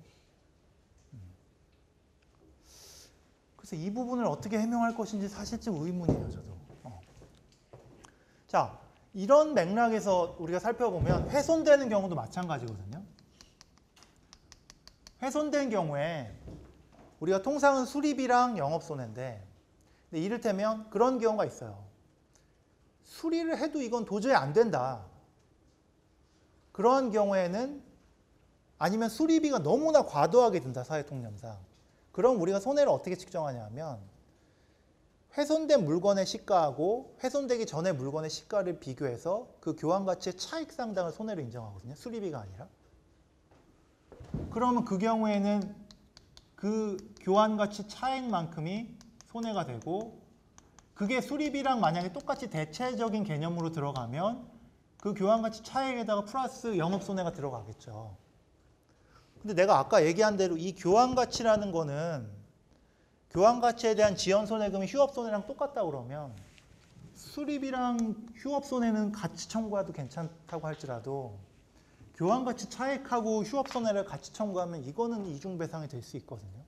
그래서 이 부분을 어떻게 해명할 것인지 사실 좀 의문이에요, 저도. 자, 이런 맥락에서 우리가 살펴보면 훼손되는 경우도 마찬가지거든요. 훼손된 경우에 우리가 통상은 수리비랑 영업손해인데, 근데 이를테면 그런 경우가 있어요. 수리를 해도 이건 도저히 안 된다. 그러한 경우에는 아니면 수리비가 너무나 과도하게 든다, 사회통념상. 그럼 우리가 손해를 어떻게 측정하냐면 훼손된 물건의 시가하고 훼손되기 전의 물건의 시가를 비교해서 그 교환가치의 차익 상당을 손해로 인정하거든요. 수리비가 아니라. 그러면 그 경우에는 그 교환가치 차익만큼이 손해가 되고 그게 수리비랑 만약에 똑같이 대체적인 개념으로 들어가면 그 교환가치 차익에다가 플러스 영업손해가 들어가겠죠. 근데 내가 아까 얘기한 대로 이 교환가치라는 거는 교환가치에 대한 지연손해금이 휴업손해랑 똑같다 그러면 수리비랑 휴업손해는 같이 청구해도 괜찮다고 할지라도 교환가치 차익하고 휴업손해를 같이 청구하면 이거는 이중배상이 될 수 있거든요.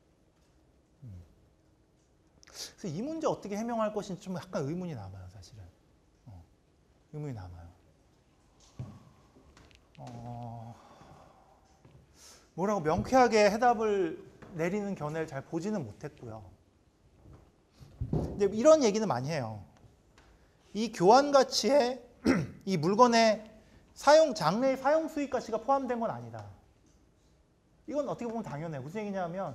그래서 이 문제 어떻게 해명할 것인지 좀 약간 의문이 남아요, 사실은. 의문이 남아요. 뭐라고 명쾌하게 해답을 내리는 견해를 잘 보지는 못했고요. 이제 이런 얘기는 많이 해요. 이 교환가치에 이 물건의 장래의 사용 수익 가치가 포함된 건 아니다. 이건 어떻게 보면 당연해요. 무슨 얘기냐면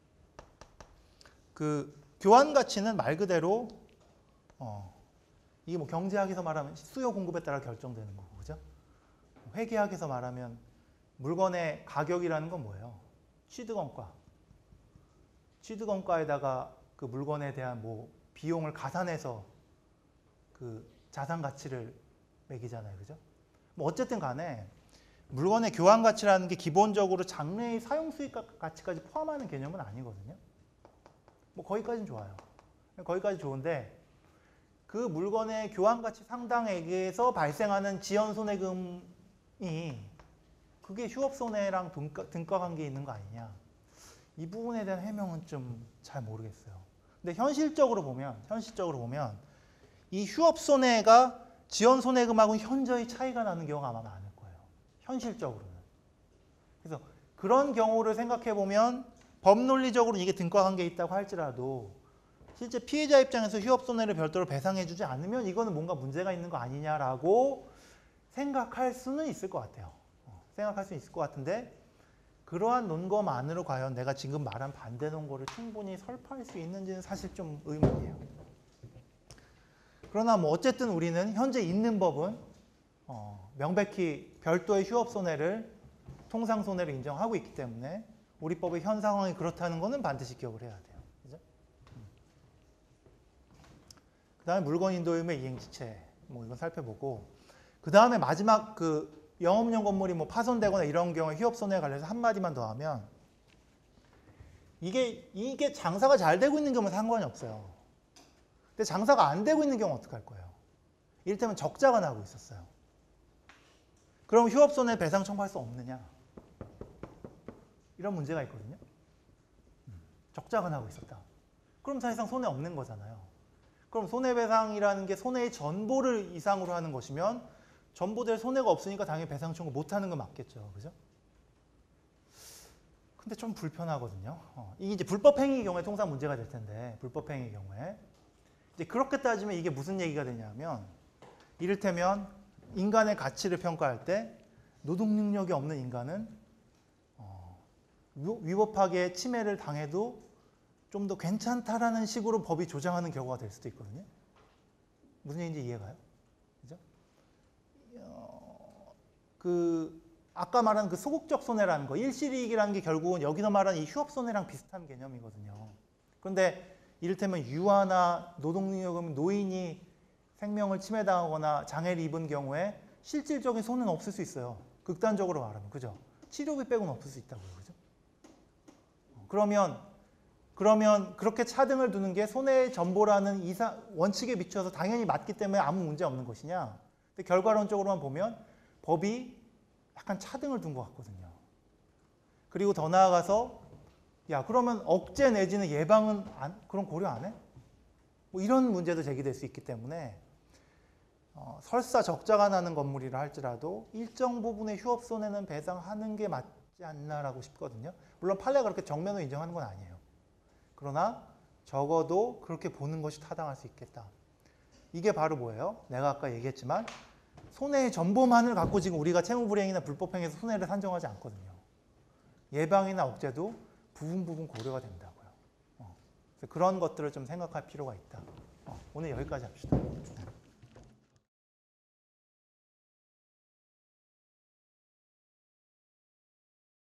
그 교환 가치는 말 그대로 이게 뭐 경제학에서 말하면 수요 공급에 따라 결정되는 거고, 그죠? 회계학에서 말하면 물건의 가격이라는 건 뭐예요? 취득원가. 취득원가에다가 그 물건에 대한 뭐 비용을 가산해서 그 자산 가치를 매기잖아요, 그죠? 뭐 어쨌든 간에 물건의 교환 가치라는 게 기본적으로 장래의 사용 수익 가치까지 포함하는 개념은 아니거든요. 뭐 거기까지는 좋아요. 거기까지 좋은데 그 물건의 교환 가치 상당액에서 발생하는 지연 손해금이 그게 휴업 손해랑 등가 관계에 있는 거 아니냐. 이 부분에 대한 해명은 좀 잘 모르겠어요. 근데 현실적으로 보면 이 휴업 손해가 지연 손해금하고는 현저히 차이가 나는 경우가 아마 많을 거예요. 현실적으로는. 그래서 그런 경우를 생각해 보면 법논리적으로 이게 등가 관계에 있다고 할지라도 실제 피해자 입장에서 휴업 손해를 별도로 배상해 주지 않으면 이거는 뭔가 문제가 있는 거 아니냐라고 생각할 수는 있을 것 같아요. 생각할 수 있을 것 같은데 그러한 논거만으로 과연 내가 지금 말한 반대 논거를 충분히 설파할 수 있는지는 사실 좀 의문이에요. 그러나 뭐 어쨌든 우리는 현재 있는 법은 명백히 별도의 휴업 손해를 통상 손해로 인정하고 있기 때문에 우리 법의 현 상황이 그렇다는 것은 반드시 기억을 해야 돼요. 그죠? 그다음에 물건 인도임의 이행지체 뭐 이건 살펴보고 그다음에 마지막 그 영업용 건물이 뭐 파손되거나 이런 경우에 휴업 손해에 관련해서 한 마디만 더 하면 이게 장사가 잘 되고 있는 경우는 상관이 없어요. 근데 장사가 안 되고 있는 경우는 어떡할 거예요? 이를테면 적자가 나고 있었어요. 그럼 휴업 손해 배상 청구할 수 없느냐? 이런 문제가 있거든요. 적자가 나고 있었다. 그럼 사실상 손해 없는 거잖아요. 그럼 손해배상이라는 게 손해의 전보를 이상으로 하는 것이면 전보될 손해가 없으니까 당연히 배상 청구 못 하는 건 맞겠죠. 그죠? 근데 좀 불편하거든요. 이게 이제 불법행위의 경우에 통상 문제가 될 텐데, 불법행위의 경우에. 이제 그렇게 따지면 이게 무슨 얘기가 되냐면, 이를테면 인간의 가치를 평가할 때 노동 능력이 없는 인간은 위법하게 침해를 당해도 좀 더 괜찮다라는 식으로 법이 조장하는 경우가 될 수도 있거든요. 무슨 얘기인지 이해가요? 그죠? 아까 말한 그 소극적 손해라는 거, 일시이익이라는 게 결국은 여기서 말하는 이 휴업 손해랑 비슷한 개념이거든요. 그런데 이를테면 유아나 노동 능력 없는 노인이 생명을 침해당하거나 장애를 입은 경우에 실질적인 손해는 없을 수 있어요. 극단적으로 말하면. 그죠? 치료비 빼고는 없을 수 있다고요. 그죠? 그러면 그렇게 차등을 두는 게 손해의 전보라는 원칙에 비춰서 당연히 맞기 때문에 아무 문제 없는 것이냐? 근데 결과론적으로만 보면 법이 약간 차등을 둔 것 같거든요. 그리고 더 나아가서 야, 그러면 억제 내지는 예방은 그런 고려 안 해? 뭐 이런 문제도 제기될 수 있기 때문에 설사 적자가 나는 건물이라 할지라도 일정 부분의 휴업 손해는 배상하는 게 맞지 않나라고 싶거든요. 물론 판례가 그렇게 정면으로 인정하는 건 아니에요. 그러나 적어도 그렇게 보는 것이 타당할 수 있겠다. 이게 바로 뭐예요? 내가 아까 얘기했지만 손해의 전보만을 갖고 지금 우리가 채무불이행이나 불법행위에서 손해를 산정하지 않거든요. 예방이나 억제도 부분 고려가 된다고요. 그래서 그런 것들을 좀 생각할 필요가 있다. 오늘 여기까지 합시다.